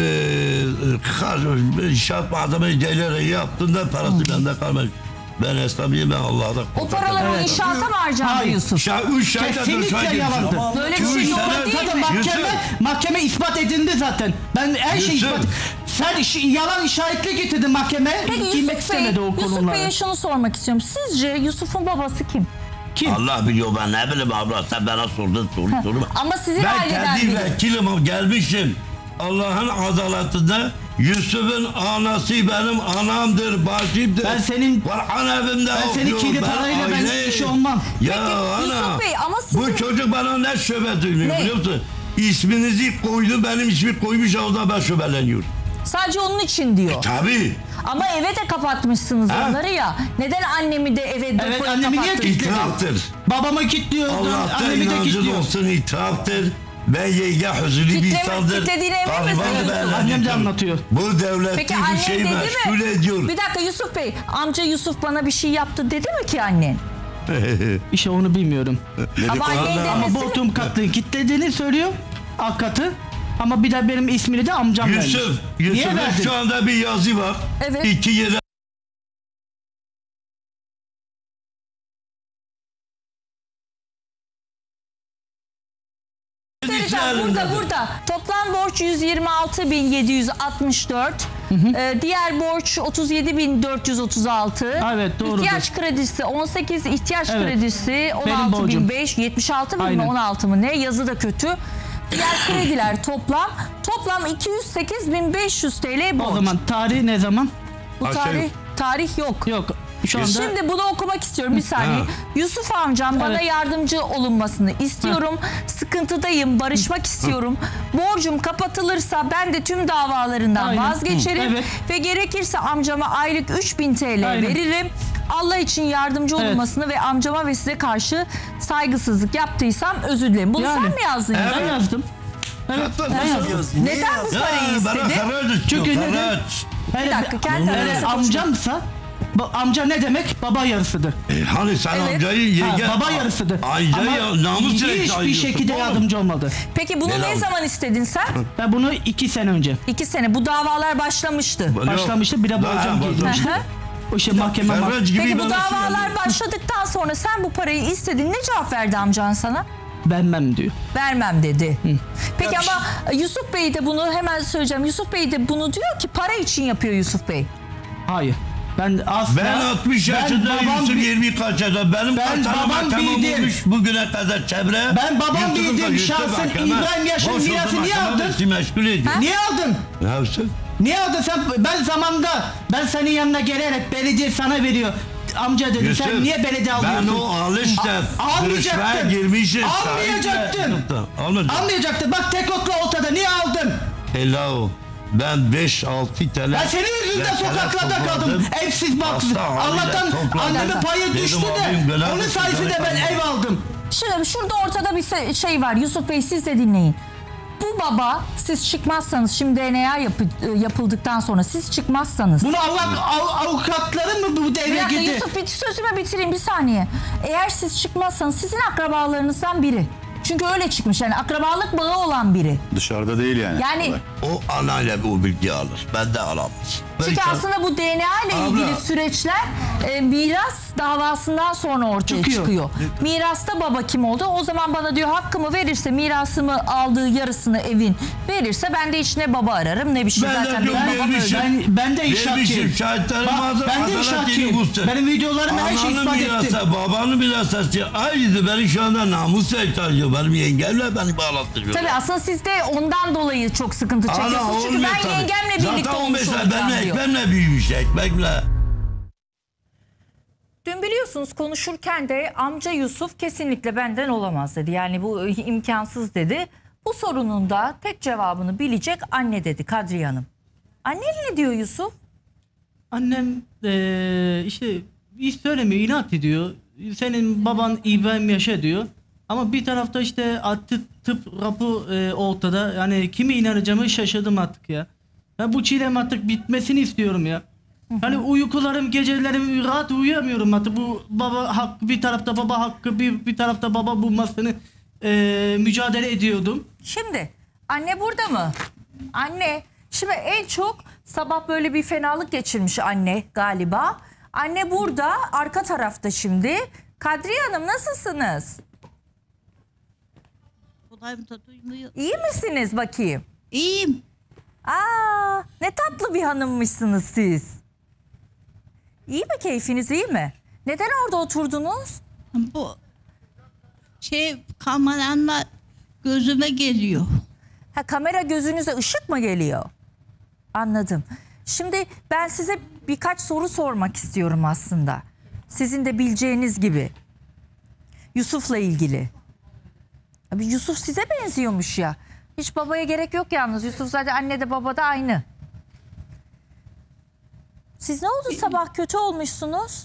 inşaat malzemeleri yaptığında parası bende kalmadı. Ben esnafıyım, ben Allah'ta O paraları o inşaata mı harcandı Hayır. Yusuf? Üç şahit Kesinlikle yalandı. Böyle bir şey doğru değil Zaten mi? mahkeme ispat edildi zaten. Ben her şeyi Yusuf. ispat. Sen yalan işaretli getirdin mahkemeye. Peki Girmek Yusuf Bey, istemedi o Yusuf konulara. Bey'e şunu sormak istiyorum. Sizce Yusuf'un babası kim? Kim? Allah biliyor, ben ne bileyim abla, sen bana sordun soru. Ama sizin Ben aileden kendi biri. vekilim gelmişim. Allah'ın adaletinde Yusuf'un anası benim anamdır, bacımdır. Ben senin- Kur'an evimde Ben senin okuyor. kirli parayla ben aileyim. iş olmam. Ya Peki, ana, Yusuf Bey, ama sizin- bu çocuk bana ne şüphe duymuyor Ne? biliyor musun? İsminizi koydu, benim ismi koymuş, orada ben şüpheleniyorum. Sadece onun için diyor. Tabii. Ama eve de kapatmışsınız Ha? onları ya. Neden annemi de eve Evet, depoya annemi niye kapattınız? İtiraftır. Babamı kilitliyor. Allah'tan Annemi de inancın kilitliyor. olsun, itiraftır. Ben yenge huzurlu bir insandır. Kitlediğine emin Garibanı misiniz? belediyor. Annem de anlatıyor. Bu devleti Peki bu annen şeyi dedi meşgul mi? ediyor. Bir dakika Yusuf Bey, amca Yusuf bana bir şey yaptı dedi mi ki annen? İşte onu bilmiyorum. Ama annen Ama demesi. Bodrum katını kilitlediğini söylüyor. Alt katı. Ama bir de benim ismini de amcam vermiş. Niye Yusuf'un verdin? şu anda bir yazı var. Evet. 2 yere Göstereceğim. Burada. Toplam borç 126.764. Diğer borç 37.436. Evet, doğrudur. İhtiyaç kredisi 18, ihtiyaç Evet. kredisi Benim borcum. 16.500, 76 bin mi Aynen. 16 mı ne? Yazı da kötü. Diğer krediler toplam 208.500 TL borç. O zaman tarihi ne zaman? Bu tarih yok. Yok. Şu anda Şimdi bunu okumak istiyorum bir saniye. Yusuf amcam bana Evet. yardımcı olunmasını istiyorum. Sıkıntıdayım, barışmak istiyorum. Borcum kapatılırsa ben de tüm davalarından Aynen. vazgeçerim. Evet. Ve gerekirse amcama aylık 3.000 TL Aynen. veririm. Allah için yardımcı Evet. olunmasını ve amcama ve size karşı saygısızlık yaptıysam özür dilerim. Bunu Yani. sen mi yazdın? ben Yusuf? yazdım. Evet. Ben yazdım. Neden bu parayı bana istedi? karar istiyor. Çünkü neden? Karar. Hele, dakika, kendi hele aranızda amcamsa amca ne demek? Baba yarısıdır. Hani sen Evet. amcayı Ha, yenge... baba yarısıdır. Amcayı namus hiçbir şekilde yardımcı olmadı. Peki bunu ne zaman istedin sen? Ben bunu 2 sene önce 2 sene. Bu davalar başlamıştı. başlamıştı. Bir de borcum girdi. Hı hı. O işte mahkeme Peki bu davalar başladıktan sonra sen bu parayı istedin. Ne cevap verdi amcan sana? vermem diyor. Vermem dedi. Peki ama Yusuf Bey de bunu hemen söyleyeceğim. Yusuf Bey de bunu diyor ki para için yapıyor Yusuf Bey. Hayır. Ben asla... Ben 60 yaşında, Yusuf 20 kaç yaşında. Benim Ben kaçanıma babam tamam bildim. olmuş bugüne kadar çevre. Ben babam Yusuf'un da bildim. Yusuf Şahsen mahkeme, İbrahim Yaşar'ın boş oldu mirası niye mahkeme aldın? bizi meşgul ediyor. Niye aldın? Ne yapsın? Niye aldın sen? Ben zamanında senin yanına gelerek belediye sana veriyor. Amca dedim Yusuf, sen niye belediye alıyorsun? Ben o alışta görüşmeye Almayacaktın. girmişim. Almayacaktın. Almayacaktın. Almayacaktı. Bak tek okla ortada. Niye aldın? Hello. Ben 5-6 TL... Ben senin yüzünden sokaklarda kaldım. Evsiz baksız. Allah'tan annemin payı düştü de onun sayesinde ben ev aldım. Şimdi şurada ortada bir şey var. Yusuf Bey siz de dinleyin. Bu baba siz çıkmazsanız şimdi DNA yapıldıktan sonra siz çıkmazsanız. Bunu avukatları mı bu Bir devre dakika gitti? Yusuf sözümü bitireyim bir saniye. Eğer siz çıkmazsanız sizin akrabalarınızdan biri. Çünkü öyle çıkmış yani akrabalık bağı olan biri. Dışarıda değil yani. Yani O anayla o bilgi alır. Ben de alamaz. Çünkü aslında bu DNA ile ilgili süreçler miras davasından sonra ortaya çıkıyor. Mirasta baba kim oldu? O zaman bana diyor hakkımı verirse, mirasımı aldığı yarısını evin verirse ben de hiç ne baba ararım ne bir şey. Zaten benim babam öldü. Ben de inşaatçıyım. Ben de inşaatçıyım. Benim videolarımı her şey ispat etti. Babanın mirası aynıydı. Beni şu anda namus ihtiyacı. Benim yengemle beni bağlattırıyor. Tabii aslında siz de ondan dolayı çok sıkıntı çekiyorsunuz. Çünkü ben yengemle birlikte olmuş olacağım benim diyor. ekmemle büyümüş, ekmekle. Dün biliyorsunuz konuşurken de amca Yusuf kesinlikle benden olamaz dedi. Yani bu imkansız dedi. Bu sorunun da tek cevabını bilecek anne dedi Kadriye Hanım. Anne ne diyor Yusuf? Annem işte hiç söylemiyor, inat ediyor. Senin baban İbrahim Yaşar diyor. Ama bir tarafta işte tıp raporu ortada. Yani kime inanacağımı şaşırdım artık ya. Ben bu çilem artık bitmesini istiyorum ya. Hani uykularım, gecelerim rahat uyuyamıyorum artık. Bu baba hakkı, bir tarafta baba hakkı, bir tarafta baba bulmasını mücadele ediyordum. Şimdi anne burada mı? Anne şimdi en çok sabah böyle bir fenalık geçirmiş anne galiba. Anne burada arka tarafta şimdi. Kadriye Hanım nasılsınız? İyi misiniz bakayım? İyiyim. Aa, ne tatlı bir hanımmışsınız siz. İyi mi, keyfiniz iyi mi? Neden orada oturdunuz? Bu kameranla gözüme geliyor. Ha, kamera gözünüze ışık mı geliyor? Anladım. Şimdi ben size birkaç soru sormak istiyorum aslında. Sizin de bileceğiniz gibi. Yusuf'la ilgili. Abi Yusuf size benziyormuş ya. Hiç babaya gerek yok yalnız. Yusuf zaten anne de baba da aynı. Siz ne oldu sabah kötü olmuşsunuz?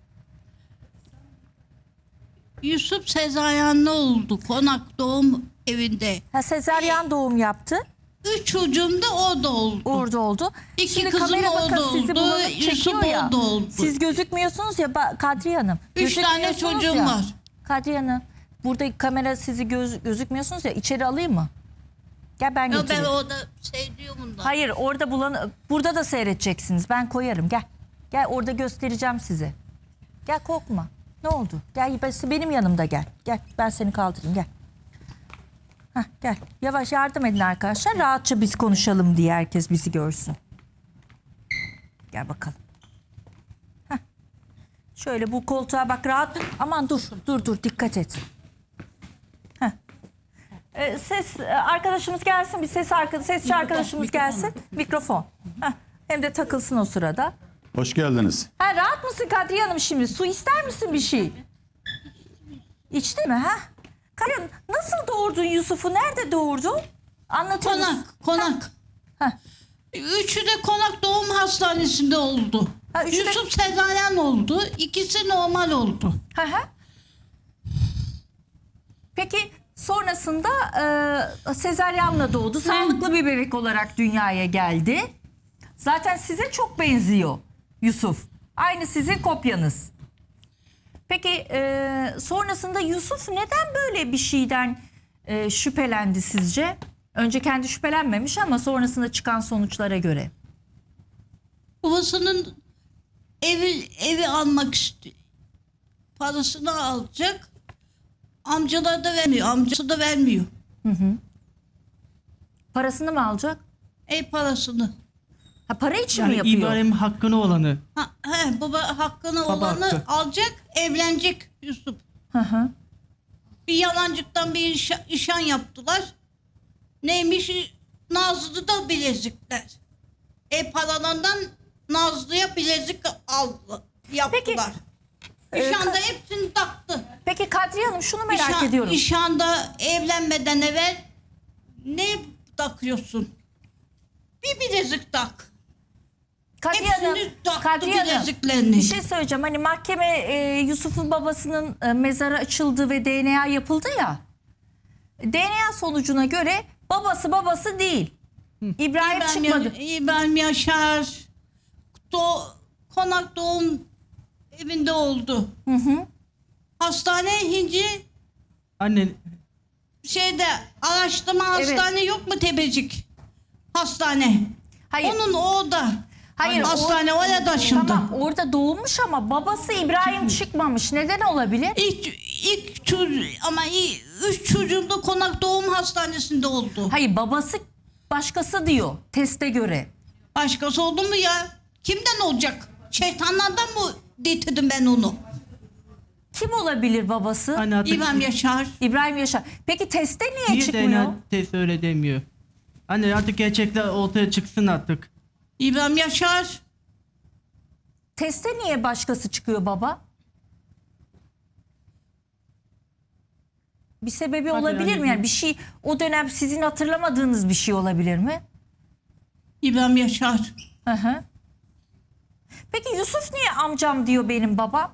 Yusuf sezaryenli oldu konak doğum evinde. Ha, sezaryen doğum yaptı. 3 çocuğum da orada oldu. Orada oldu. 2 Şimdi kızım kamera orada bakın oldu. sizi bulanık Yusuf çekiyor ya. orada oldu. Siz gözükmüyorsunuz ya Kadriye Hanım. 3 tane Gözükmüyorsunuz çocuğum ya. var. Kadriye Hanım burada kamera sizi gözükmüyorsunuz ya, içeri alayım mı? Gel ben Ya getireyim. ben orada seyrediyorum bundan. Hayır orada burada da seyredeceksiniz. Ben koyarım gel. Gel orada göstereceğim size. Gel korkma. Ne oldu? Gel benim yanımda gel. Gel ben seni kaldırayım gel. Hah, gel. Yavaş yardım edin arkadaşlar. Rahatça biz konuşalım diye herkes bizi görsün. Gel bakalım. Hah. Şöyle bu koltuğa bak rahat. Aman dur dikkat et. Hah. Ses arkadaşımız gelsin. Bir sesçi arkadaşımız gelsin. Mikrofon. Hah. Hem de takılsın o sırada. Hoş geldiniz. Ha, rahat mısın Kadriye Hanım şimdi? Su ister misin bir şey? İçti mi ha? Kadriye Hanım nasıl doğurdun Yusuf'u? Nerede doğurdun? Anlatır mısın? Konak. Üçü de konak doğum hastanesinde oldu. Ha, Yusuf sezaryen oldu. İkisi normal oldu. Peki sonrasında sezaryenle doğdu. Sağlıklı bir bebek olarak dünyaya geldi. Zaten size çok benziyor Yusuf. Aynı sizin kopyanız. Peki sonrasında Yusuf neden böyle bir şeyden şüphelendi sizce? Önce kendi şüphelenmemiş ama sonrasında çıkan sonuçlara göre. Babasının evi almak istiyor. Parasını alacak. Amcalar da vermiyor. Amcası da vermiyor. Parasını mı alacak? Ev parasını. Ha, para için Yani mi yapıyor? İbrahim hakkını olanı. Baba hakkını Baba olanı hakkı. alacak, evlenecek Yusuf. Bir yalancıktan bir işan yaptılar. Neymiş? Nazlı bilezikler. Paralarından Nazlı'ya bilezik yaptılar. İşanda hepsini taktı. Peki Kadriye Hanım şunu merak ediyorum. İşanda evlenmeden evvel ne takıyorsun? Bir bilezik tak. Kadriye Hanım, bir şey söyleyeceğim. Hani mahkeme Yusuf'un babasının mezarı açıldı ve DNA yapıldı ya. DNA sonucuna göre babası değil. İbrahim çıkmadı. İbrahim Yaşar konak doğum evinde oldu. Hastane Hinci Annen araştırma hastane yok mu Tebecik? Hastane. Hayır. Onun orada. Hayır, Hastane oraya taşındı. Tamam, orada doğmuş ama babası İbrahim çıkmamış. Neden olabilir? İlk üç çocuğum da Konak Doğum Hastanesi'nde oldu. Hayır, babası başkası diyor teste göre. Başkası oldu mu ya? Kimden olacak? Şeytanlardan mı getirdim ben onu? Kim olabilir babası? Hani artık İbrahim Yaşar. İbrahim Yaşar. Peki teste niye çıkmıyor? DNA testi öyle demiyor. Hani artık gerçekler ortaya çıksın artık. İbrahim Yaşar. Teste niye başkası çıkıyor baba? Bir sebebi Hadi olabilir yani mi? Yani bir şey, o dönem sizin hatırlamadığınız bir şey olabilir mi? İbrahim Yaşar. Hı hı. Peki Yusuf niye amcam diyor benim babam?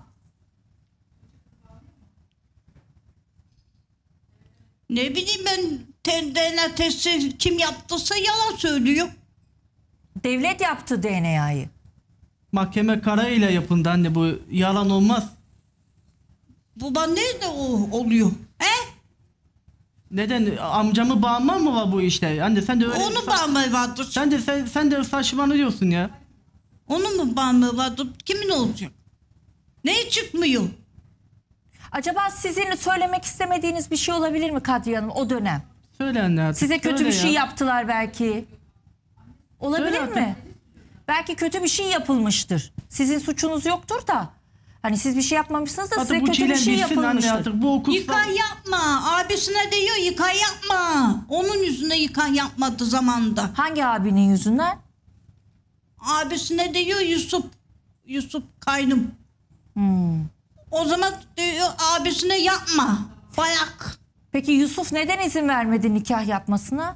Ne bileyim ben, DNA testi kim yaptıysa yalan söylüyor. Devlet yaptı DNA'yı. Mahkeme kararıyla yapıldı anne, bu yalan olmaz. Baba nerede oluyor? He? Neden? Amcamı bağırma mı var bu işte? Anne sen de öyle... Onu bağırma vardır. Sen de saçmalıyorsun ya. Onun mu bağırma vardır? Kimin olacak? Ne çıkmıyor? Acaba sizin söylemek istemediğiniz bir şey olabilir mi Kadriye Hanım o dönem? Söyle anne artık. Size kötü söyle bir şey ya. yaptılar belki. Olabilir Söyle artık. mi? Belki kötü bir şey yapılmıştır. Sizin suçunuz yoktur da. Hani siz bir şey yapmamışsınız da Artık size bu kötü bir çile şey bitsin anne yapılmıştır. artık. Bu okul... Yıkan yapma. Abisine diyor yıkan yapma. Onun yüzünden yıkan yapmadı zamanında. Hangi abinin yüzünden? Abisine diyor Yusuf kaynım. O zaman diyor abisine yapma. Bayak. Peki Yusuf neden izin vermedi nikah yapmasına?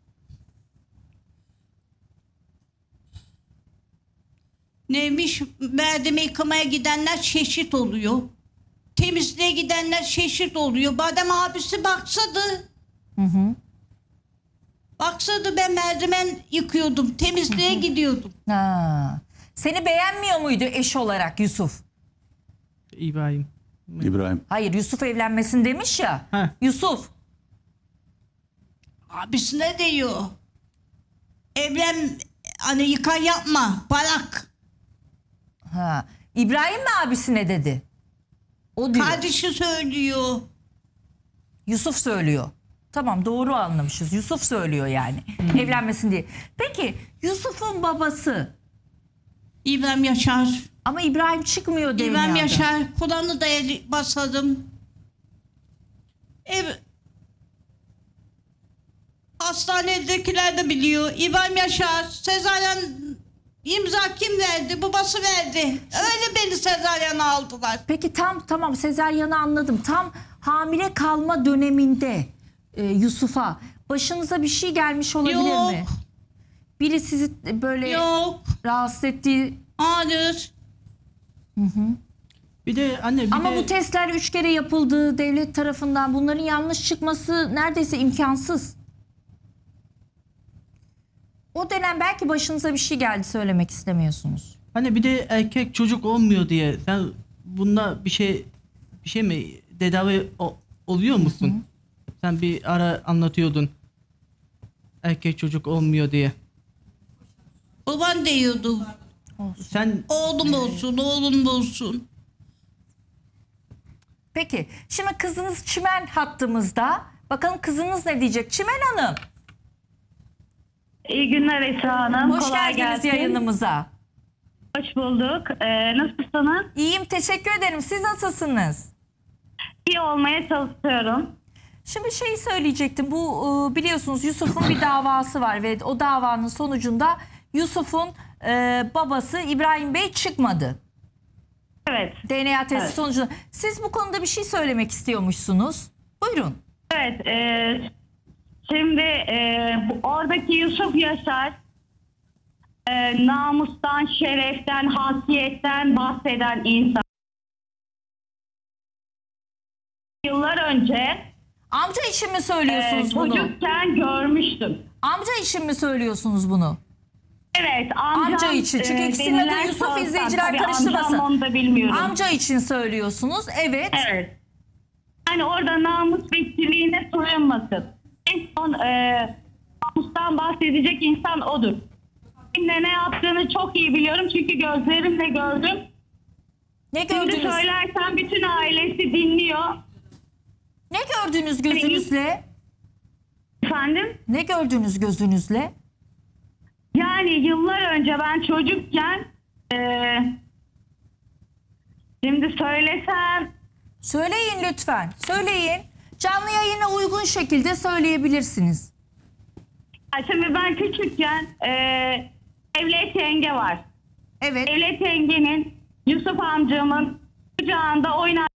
Neymiş? Merdiveni yıkamaya gidenler şeşit oluyor. Temizliğe gidenler şeşit oluyor. Badem abisi baksadı. Baksadı ben merdiven yıkıyordum. Temizliğe gidiyordum. Ha. Seni beğenmiyor muydu eş olarak Yusuf? İbrahim. Hayır, Yusuf evlenmesin demiş ya. Heh. Yusuf. Abisine diyor. Evlen, hani yıkan yapma. Barak. Ha. İbrahim mi abisine dedi? O diyor. Kardeşi söylüyor. Yusuf söylüyor. Tamam, doğru anlamışız. Yusuf söylüyor yani. Evlenmesin diye. Peki Yusuf'un babası? İbrahim Yaşar. Ama İbrahim çıkmıyor DNA'da. İbrahim Yaşar. Kur'an'ı da basadım. Hastanedekiler de biliyor. İbrahim Yaşar. Sezaryen imza kim verdi? Babası verdi. Öyle beni sezaryen aldılar. Peki tamam sezaryanı anladım. Tam hamile kalma döneminde Yusuf'a başınıza bir şey gelmiş olabilir mi? Biri sizi böyle rahatsız ettiği... Hayır. Bir de anne Ama bu testler 3 kere yapıldı devlet tarafından. Bunların yanlış çıkması neredeyse imkansız. O dönem belki başınıza bir şey geldi, söylemek istemiyorsunuz. Hani bir de erkek çocuk olmuyor diye sen bunda bir şey mi tedavi oluyor musun? Sen bir ara anlatıyordun. Erkek çocuk olmuyor diye. Baban diyordu. Sen oğlum olsun. Peki şimdi kızınız Çimen hattımızda. Bakalım kızınız ne diyecek? Çimen Hanım. İyi günler Esra Hanım. Hoş Kolay geldiniz gelsin. yayınımıza. Hoş bulduk. Nasılsınız? İyiyim, teşekkür ederim. Siz nasılsınız? İyi olmaya çalışıyorum. Şimdi şeyi söyleyecektim. Bu biliyorsunuz Yusuf'un bir davası var ve o davanın sonucunda Yusuf'un babası İbrahim Bey çıkmadı. Evet. DNA testi Evet. sonucunda. Siz bu konuda bir şey söylemek istiyormuşsunuz. Buyurun. Evet. Şimdi oradaki Yusuf Yaşar namustan, şereften, hasiyetten bahseden insan. Yıllar önce amca için mi söylüyorsunuz bunu? Çocukken görmüştüm. Amca için mi söylüyorsunuz bunu? Evet, amca için. Çünkü ikisinin adı Yusuf, izleyiciler karıştırmasın. Onu da bilmiyorum. Amca için söylüyorsunuz. Evet. Evet. Yani orada namus bekçiliğine soyunmasın. En son namustan bahsedecek insan odur. ne yaptığını çok iyi biliyorum. Çünkü gözlerimle gördüm. Ne Şimdi gördünüz? söylersem bütün ailesi dinliyor. Ne gördünüz gözünüzle? Efendim? Ne gördünüz gözünüzle? Yani yıllar önce ben çocukken şimdi söylesem Söyleyin lütfen. Söyleyin. Canlı yayına uygun şekilde söyleyebilirsiniz. şimdi ben küçükken Devlet yenge var. Evet. Devlet yengenin Yusuf amcamın kucağında oynar.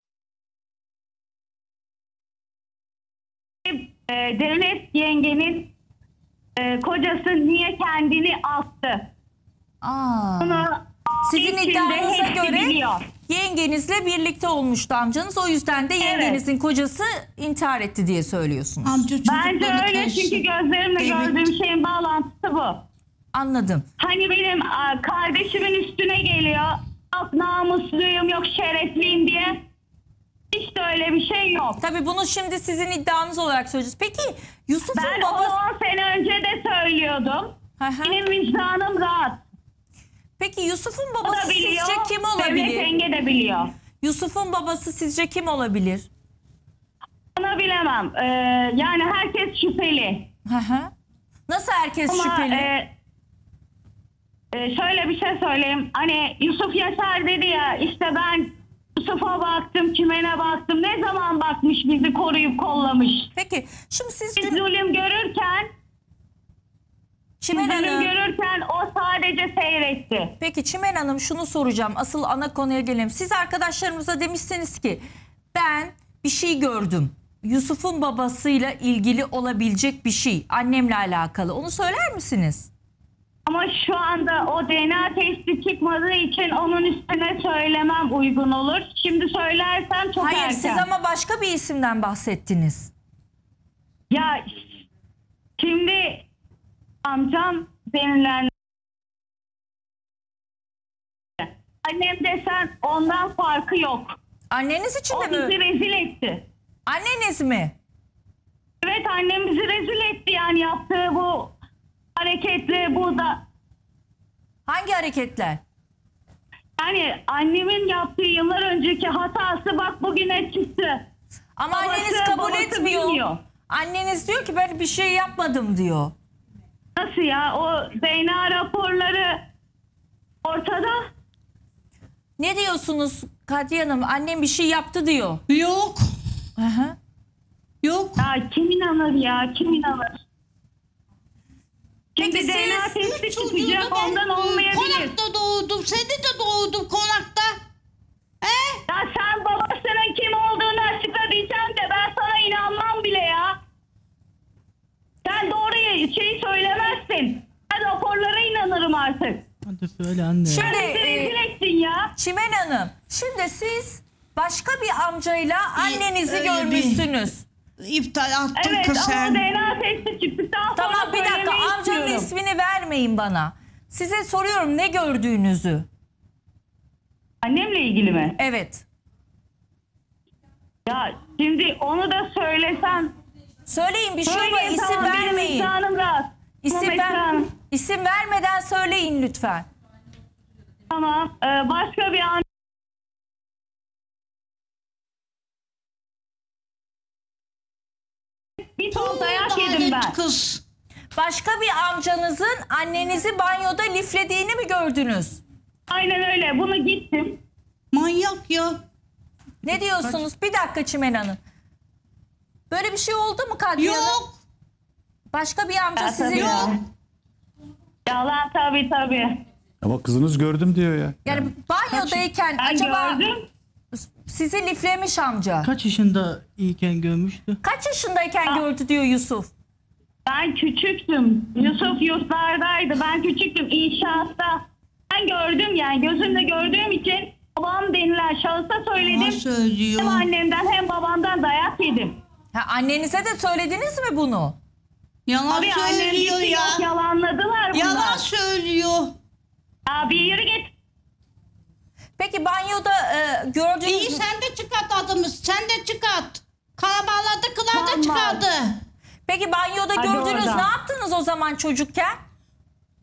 Devlet yengenin kocası niye kendini astı? Bunu Sizin içinde iddianıza hepsi göre biliyor. yengenizle birlikte olmuştu amcanız. O yüzden de yengenizin kocası intihar etti diye söylüyorsunuz. Bence öyle çünkü gözlerimle gördüğüm şeyin bağlantısı bu. Anladım. Hani benim kardeşimin üstüne geliyor. Yok namusluyum, yok şerefliyim diye. Hiç de öyle bir şey yok. Tabii bunu şimdi sizin iddianız olarak söyleyeceğiz. Peki Yusuf'un Ben babası... 10 sene önce de söylüyordum. Benim vicdanım rahat. Peki Yusuf'un O babası da biliyor, sizce kim olabilir? Devlet yenge de biliyor. Yusuf'un babası sizce kim olabilir? Onu bilemem. Yani herkes şüpheli. Nasıl herkes şüpheli? Şöyle bir şey söyleyeyim. Hani Yusuf Yaşar dedi ya işte ben Yusuf'a baktım, Çimen'e baktım. Ne zaman bakmış bizi koruyup kollamış. Peki şimdi siz... Biz zulüm görürken Çimen zulüm Hanım. görürken o sadece seyretti. Peki Çimen Hanım şunu soracağım. Asıl ana konuya gelelim. Siz arkadaşlarımıza demişsiniz ki ben bir şey gördüm. Yusuf'un babasıyla ilgili olabilecek bir şey. Annemle alakalı. Onu söyler misiniz? Ama şu anda o DNA testi çıkmadığı için onun üstüne söylemem uygun olur. Şimdi söylersem çok Hayır erken. siz ama başka bir isimden bahsettiniz. Ya şimdi amcam denilen annem desen ondan farkı yok. Anneniz için o de mi? bizi rezil etti. Anneniz mi? Evet annem bizi rezil etti yani yaptığı bu hareketle bu da. Hangi hareketler? Yani annemin yaptığı yıllar önceki hatası bak bugüne çıktı. Ama Babası, anneniz kabul babası etmiyor. bilmiyor. Anneniz diyor ki ben bir şey yapmadım diyor. Nasıl ya? O DNA raporları ortada. Ne diyorsunuz Kadriye Hanım? Annem bir şey yaptı diyor. Yok. Aha. Yok. Ya kim inanır ya? Kim inanır? Şimdi Peki DNA siz- testi çıkacak ondan olmayabilir. Konakta doğdum. Seni de doğdum konakta. Ya sen babasının kim olduğunu açıkla diyeceğim de ben sana inanmam bile ya. Sen doğru şeyi söylemezsin. Ben raporlara inanırım artık. Hadi söyle anne. Şimdi Sen bizi rezil ettin ya. Çimen Hanım, şimdi siz başka bir amcayla annenizi öyle görmüşsünüz. İptal attım Evet kız ama sen. DNA testi çıktıktan sonra Tamam bir dakika söylemeyi amcanın istiyorum. ismini vermeyin bana. Size soruyorum ne gördüğünüzü. Annemle ilgili mi? Evet. Ya şimdi onu da söylesem. Söyleyin bir şey ama Söyleyin, isim tamam, benim vermeyin. vicdanım rahat. Tamam, İsim vermeden söyleyin lütfen. Tamam. Başka bir an. Bir ton dayak yedim ben. Kız. Başka bir amcanızın annenizi banyoda liflediğini mi gördünüz? Aynen öyle. Bunu gittim. Manyak ya. Ne diyorsunuz? Bir dakika Çimen Hanım. Böyle bir şey oldu mu Kadriye Hanım? Yok. Başka bir amca Ya, sizin... tabii ya. Yalan tabii. Ama kızınız gördüm diyor ya. Yani banyodayken Ben acaba gördüm. sizi liflemiş amca. Kaç yaşında iken görmüştü? Kaç yaşındayken gördü diyor Yusuf. Ben küçüktüm. Yusuf yurtlardaydı. Ben küçüktüm inşaatta. Ben gördüm yani gözümle gördüğüm için babam denilen şahısa söyledim. Ama söylüyor. Hem annemden hem babamdan dayak yedim. Ha, annenize de söylediniz mi bunu? Yalan Abi annem söylüyor gitti, ya. yok, yalanladılar bunlar. Yalan söylüyor. Ya bir yürü git. Peki banyoda gördüğünüz... İyi sen de çıkart adımız. Sen de çıkart. Kalabalıklar da Tamam. çıkardı. Peki banyoda Hadi gördünüz oradan. ne yaptınız o zaman çocukken?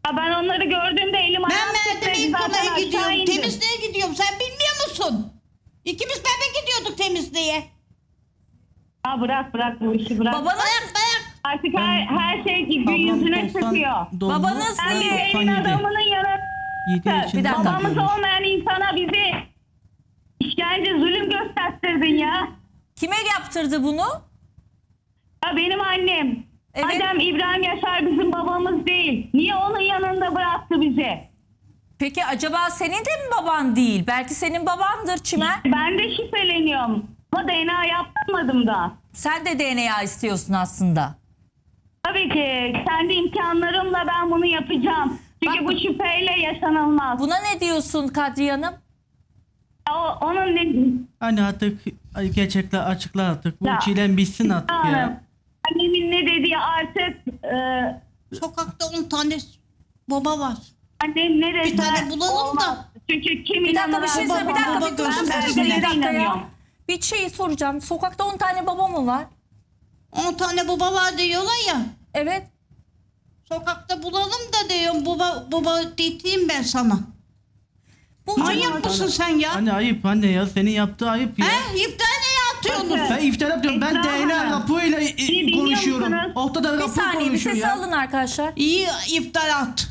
Ya ben onları gördüğümde elim Ben ayağım Mert'e titredi, zaten İlkan'a aşağı gidiyorum. indim. Temizliğe gidiyorum. Sen bilmiyor musun? İkimiz beraber gidiyorduk temizliğe. Ya bırak bu işi bırak. Babanız, Bırak. Artık her şey gün Ablam yüzüne 90 çıkıyor. doğumlu, Babanız Sen bir niye? elin 97. adamının 7 yanında yaşında babamız doğmuş. olmayan insana bizi işkence, zulüm gösterdirdin ya. Kime yaptırdı bunu? Ya benim annem. Evet. Madem İbrahim Yaşar bizim babamız değil. Niye onun yanında bıraktı bizi? Peki acaba senin de mi baban değil? Belki senin babandır Çimen. Ben de şüpheleniyorum. Ama DNA yaptırmadım da. Sen de DNA istiyorsun aslında. Tabii ki kendi imkanlarımla ben bunu yapacağım. Çünkü Bak- bu şüpheyle yaşanılmaz. Buna ne diyorsun Kadriye Hanım? Onun ne... Hani artık gerçekler açıklar artık. Bu Ya, çilem bitsin artık Hanım, ya. annemin ne dediği artık... Sokakta 10 tane baba var. Annem ne dediği Bir tane bulalım olmaz. da. Çünkü kim Bir dakika inanır? bir şey söyle. Bir baba, dakika baba bir durur musun? göstersin. Bir dakika ya. İnanıyorum. Bir şey soracağım. Sokakta 10 tane baba mı var? 10 tane baba var diyorlar ya. Evet. Sokakta bulalım da diyorum. Baba dediğim ben sana. Manyak mısın sen ya? Anne ayıp anne ya. Senin yaptığı ayıp ya. He? İftira neye atıyorsunuz? Ben iftira yapıyorum. Ben Esra DNA Hanım. raporuyla dinliyor konuşuyorum. musunuz? Ortada Bir rapor saniye bir konuşuyor sesi ya. alın arkadaşlar. İyi iftira at.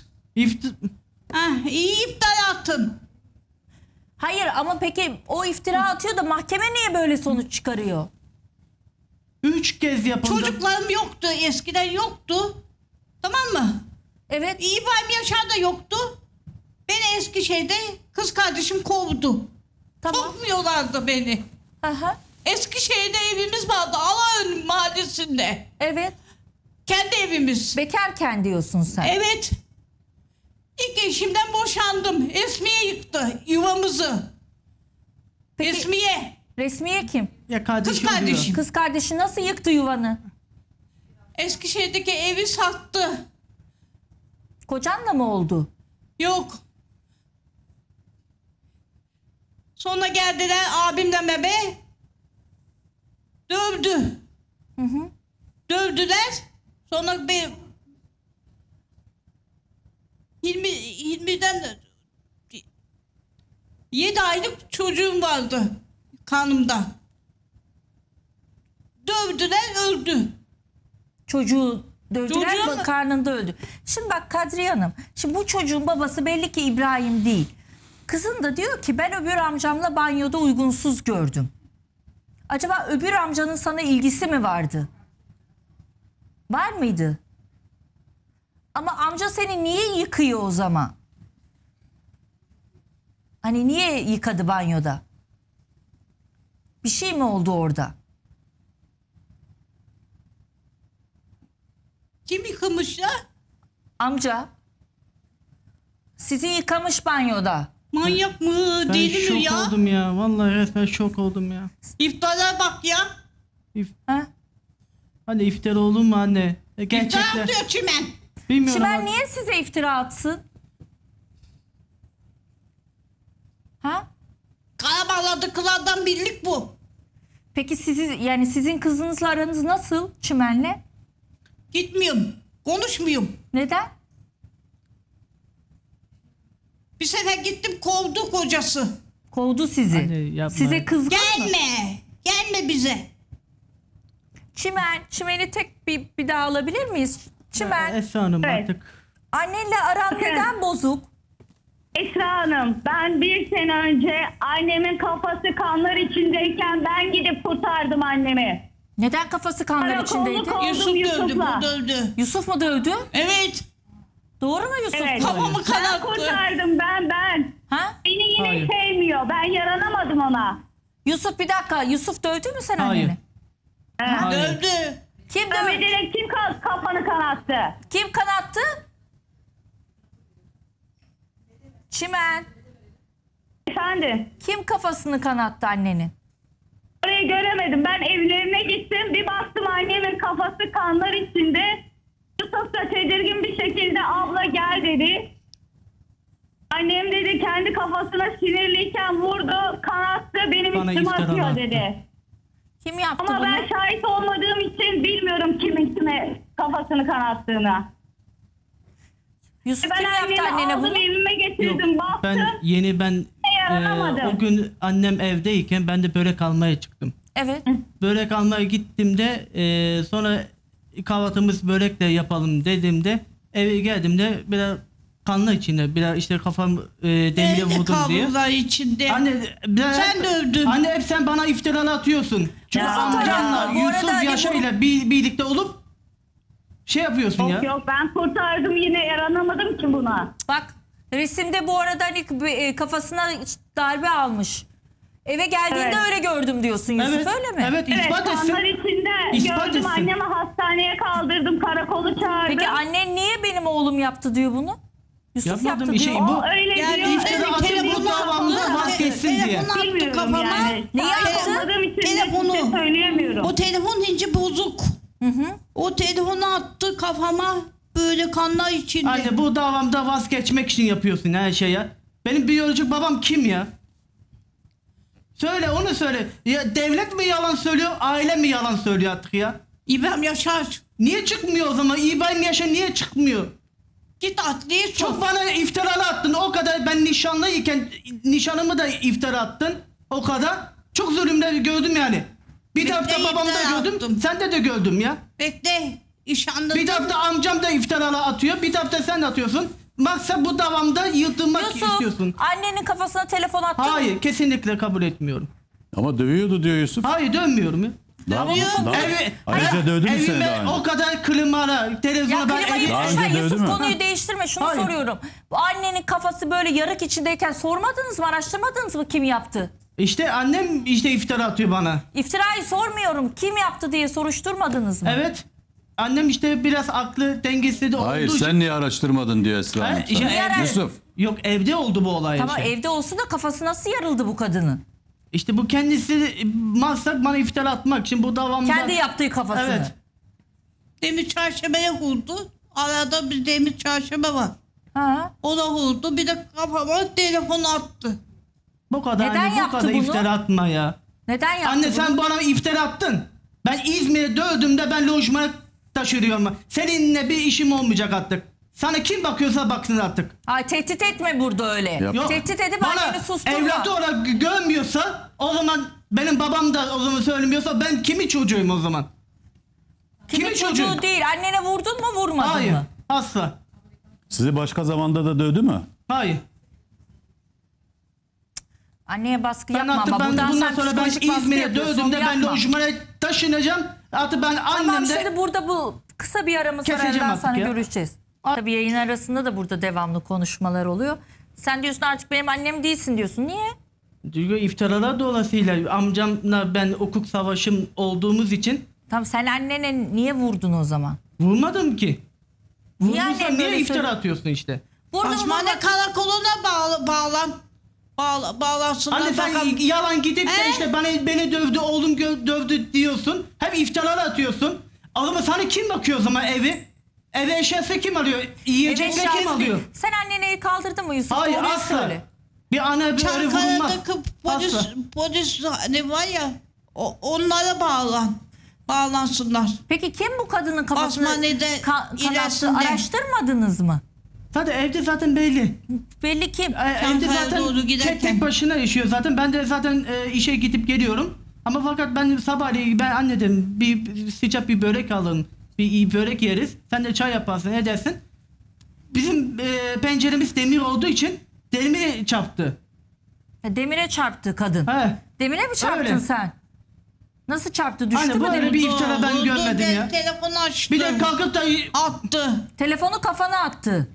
İyi iftira atın. Hayır ama peki o iftira atıyor da mahkeme niye böyle sonuç çıkarıyor? 3 kez yapıldı. Çocuklarım yoktu. Eskiden yoktu. Tamam mı? Evet. İbrahim Yaşar da yoktu. Beni Eskişehir'de kız kardeşim kovdu. Tamam. Sokmuyorlardı beni. Aha. Eskişehir'de evimiz vardı. Alaön mahallesinde. Evet. Kendi evimiz. Bekarken diyorsun sen. Evet. İlk eşimden boşandım. Esmiye yıktı yuvamızı. Peki- Esmiye. Resmiye kim? Ya kardeşim Kız kardeşim. diyor. Kız kardeşi nasıl yıktı yuvanı? Eskişehir'deki evi sattı. Kocanla mı oldu? Yok. Sonra geldiler abimle bebe. Dövdü. Dövdüler. Sonra bir 20'den 7 aylık çocuğum vardı karnımda. Dövdüler öldü. Çocuğu dövdüler Çocuğun- karnında öldü. Şimdi bak Kadriye Hanım. Şimdi bu çocuğun babası belli ki İbrahim değil. Kızın da diyor ki ben öbür amcamla banyoda uygunsuz gördüm. Acaba öbür amcanın sana ilgisi mi vardı? Var mıydı? Ama amca seni niye yıkıyor o zaman? Hani niye yıkadı banyoda? Bir şey mi oldu orada? Kim yıkamış ya? Amca. Sizi yıkamış banyoda. Manyak mı? Ben Deli mi şok ya? oldum ya. Vallahi resmen şok oldum ya. İftara bak ya. Ha? Hani iftira olur mu anne? İftara Gerçekler. atıyor çimen. Bilmiyorum Çimen ama niye size iftira atsın? Ha? Karabağladıklardan birlik bu. Peki sizin kızınızla aranız nasıl Çimen'le? Gitmiyorum. Konuşmuyorum. Neden? Bir sefer gittim kovdu kocası. Kovdu sizi. Anne, yapma. Size kızgın mı? Gelme. Gelme bize. Çimen'i tek bir daha alabilir miyiz? Çimen, Esra Hanım Evet. artık. annenle aran neden bozuk? Esra Hanım, ben bir sene önce annemin kafası kanlar içindeyken ben gidip kurtardım annemi. Neden kafası kanlar Karakolluk içindeydi? oldum Yusuf dövdü. Yusuf'la. Bu dövdü. Yusuf mu dövdü? Evet. Doğru mu Yusuf? Evet. Kafamı Ben kanattı. kurtardım ben. Ha? Beni yine Hayır. sevmiyor. Ben yaranamadım ona. Yusuf bir dakika. Yusuf dövdü mü sen Hayır. anneni? Hayır. Dövdü. Kim dövdü? Dövmediler, kim kafanı kanattı? Kim kanattı? Çimen. Efendim? Kim kafasını kanattı annenin? Orayı göremedim. Ben evlerine gittim. Bir baktım annemin kafası kanlar içinde. Yusuf da tedirgin bir şekilde abla gel dedi. Annem dedi kendi kafasına sinirliyken vurdu. Kanattı benim Bana üstüme iftira atıyor attı. dedi. Kim yaptı Ama bunu? ben şahit olmadığım için bilmiyorum kimin kime kafasını kanattığını. Yusuf Ben kim yaptı annemi annene aldım bunu? evime getirdim Yok, baktım. ben yaranamadım. o gün annem evdeyken ben de börek almaya çıktım. Evet. Börek almaya gittiğimde sonra kahvaltımız börekle yapalım dediğimde eve geldiğimde biraz kanlı içinde biraz işte kafam demire vurdum diye. Kablolar içinde. Anne Sen dövdün. Anne hep sen bana iftiralar atıyorsun. Çünkü Ya, amcanla bu arada Yusuf hani Yaşar bu- ile birlikte olup şey yapıyorsun ya. Yok ben kurtardım yine yaranamadım ki buna. Bak resimde bu arada hani kafasına darbe almış. Eve geldiğinde Evet. öyle gördüm diyorsun Yusuf, Evet, öyle mi? evet. Evet İspat etsin. kanlar içinde İspat gördüm, etsin. annemi hastaneye kaldırdım, karakolu çağırdım. Peki annen niye benim oğlum yaptı diyor bunu? Yusuf Yapmadım yaptı bir şey. diyor. Bu O öyle Yani diyor. iftira evet, attı, telefonu bu davamda attı. vazgeçsin diye. Telefonu attı Bilmiyorum kafama. yani. Ne yaptı? Anlamadığım için de Telefonu. bir şey söyleyemiyorum. O telefon ince bozuk. O telefonu attı kafama. Böyle kanlar içinde. Anne bu davamda vazgeçmek için yapıyorsun her şeye. Benim biyolojik babam kim ya? Söyle onu söyle. Ya devlet mi yalan söylüyor, aile mi yalan söylüyor artık ya? İbrahim Yaşar. Niye çıkmıyor o zaman? İbrahim Yaşar niye çıkmıyor? Git adliye sor. Çok bana iftiralar attın. O kadar ben nişanlıyken nişanımı da iftira attın. O kadar. Çok zulümler gördüm yani. Bir tarafta Bekle, babamda iftira gördüm. attım. Sende de gördüm ya. Bekle. İş anladım. Bir tarafta amcam da iftiralar atıyor. Bir tarafta sen atıyorsun. Maksat bu davamda yırtılmak Yusuf istiyorsun. annenin kafasına telefon attı. Hayır, kesinlikle kabul etmiyorum. Ama dövüyordu diyor Yusuf. Hayır, dönmüyorum ya. Ayrıca dövdü mü seni daha Evime önce? o kadar klimara, televizyona Ya ben klimayı Daha önce lütfen dövdü Yusuf mü? konuyu değiştirme. Şunu Hayır. soruyorum. Bu annenin kafası böyle yarık içindeyken sormadınız mı? Araştırmadınız mı kim yaptı? İşte annem işte iftira atıyor bana. İftirayı sormuyorum. Kim yaptı diye soruşturmadınız mı? Evet. Annem işte biraz aklı dengesi de Hayır olduğu için. sen niye araştırmadın diyor Esra Hanım işte sana. Yusuf. Yok, evde oldu bu olay. Tamam işte. evde olsa da kafası nasıl yarıldı bu kadının? İşte bu kendisi maksat bana iftira atmak için bu davamda. Kendi yaptığı kafasını. Evet. Demir çarşambaya vurdu. Arada bir demir çarşamba var. Ha. O da vurdu. Bir de kafama telefon attı. Bu kadar Neden anne, bu yaptı kadar bunu? iftira atma ya. Neden yaptı Anne bunu? sen bana iftira attın. Ben İzmir'e dövdüğümde ben lojmana taşıyorum. Seninle bir işim olmayacak artık. Sana kim bakıyorsa baksın artık. Ay tehdit etme burada öyle. Yok. Tehdit edip Bana anneni susturma. evlatı olarak görmüyorsa o zaman benim babam da o zaman söylemiyorsa ben kimin çocuğuyum o zaman? Kimin kimin çocuğu çocuğu? değil. Annene vurdun mu vurmadın Hayır, mı? asla. Sizi başka zamanda da dövdü mü? Hayır. Anneye baskı Ben yapma artık ama bundan sen sonra ben psikolojik baskı İzmir'e yapıyorsun, dövdüğümde ben yapma. lojmana taşınacağım. Artık ben Tamam annemde şimdi burada bu kısa bir aramız var. Keseceğim Aradan artık sonra ya. görüşeceğiz. Tabii yayın arasında da burada devamlı konuşmalar oluyor. Sen diyorsun artık benim annem değilsin diyorsun. Niye? Çünkü iftiralar dolayısıyla amcamla ben hukuk savaşım olduğumuz için Tamam sen annene niye vurdun o zaman? vurmadım ki. Niye Vurduysan annem niye böyle iftira söylüyor? atıyorsun işte? Vurdun Osmanlı karakoluna bağlansınlar. Anne sen bakalım. yalan gidip de işte beni dövdü, oğlum dövdü diyorsun. Hep iftiralar atıyorsun. Ama sana kim bakıyor o zaman evi? Eve eşyası kim alıyor? Yiyecekleri Evet, kim alıyor? Sen annene el kaldırdın mı Yusuf? Hayır, Doğruyu asla. söyle. Bir ana böyle vurulmaz. Çankaya'daki polis hani var ya onlara bağlansınlar. Peki kim bu kadının kafasını Osmaniye'de kanattı? ilerisinde. Araştırmadınız mı? Zaten evde zaten belli. Belli kim? Evde Çankaya doğru zaten giderken. tek başına yaşıyor zaten. Ben de zaten işe gidip geliyorum. Ama fakat ben sabahleyin ben anne dedim bir sıcak bir börek alın. Bir börek yeriz. Sen de çay yaparsın edersin. Bizim penceremiz demir olduğu için demire çarptı. Demire çarptı kadın. He. Demire mi çarptın Öyle. sen? Nasıl çarptı? Düştü Anne mü böyle demir? bir iftira ben Vurdu, görmedim ya. Telefonu açtı. Bir de kalkıp da attı. Telefonu kafana attı.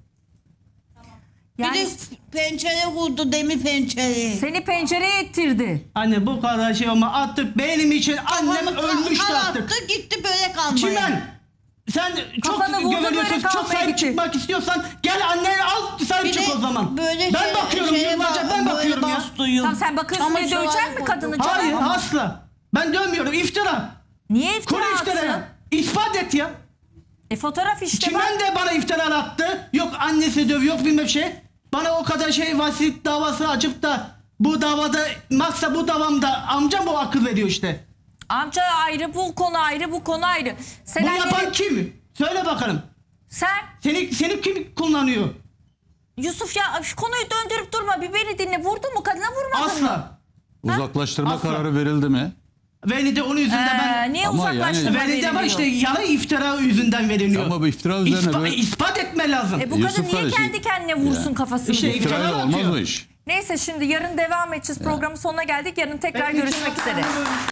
Bir Yani de pencere vurdu, demir pencere. seni pencereye ittirdi. anne bu kadar şey olma artık benim için annem ölmüştü artık. Attı gitti böyle kalmaya. Çimen sen çok Kafanı vurdu, güveniyorsun, böyle çok kalmaya sahip gitti. çıkmak istiyorsan gel anneni al sahip Bir çık de o zaman. böyle Ben bakıyorum yıllarca ben bakıyorum ya. Tamam sen bakıyorsun diye dövecek mi kadını canım? Hayır asla. Ben dövmüyorum, iftira. Niye iftira Kuru iftira atsın? ya. İspat et ya. Fotoğraf işte bak. Çimen de bana iftira attı. Yok annesi dövüyor, yok bilmem şey. Bana o kadar şey vasiyet davası açıp da bu davada maksa bu davamda amcam o akıl veriyor işte. Amca ayrı, bu konu ayrı, bu konu ayrı. Sen Bu anneni- yapan kim? Söyle bakalım. Sen Seni kim kullandı? inanıyor. Yusuf ya şu konuyu döndürüp durma. Bir beni dinle. Vurdun mu kadına, vurmadın mı? Asla. Uzaklaştırma Asla. kararı verildi mi? Beni de onun yüzünden ben... Niye Ama uzaklaştırma yani- Beni de ama veriliyor? işte yalan iftira yüzünden veriliyor. Ama bu iftira üzerine böyle... İspat etme lazım. Bu Yusuf kadın niye kardeşim- kendi kendine vursun Ya. kafasını? İşte İftirayla iftira olmaz atıyor. o iş. Neyse şimdi yarın devam edeceğiz. Programın sonuna geldik. Yarın tekrar görüşmek üzere.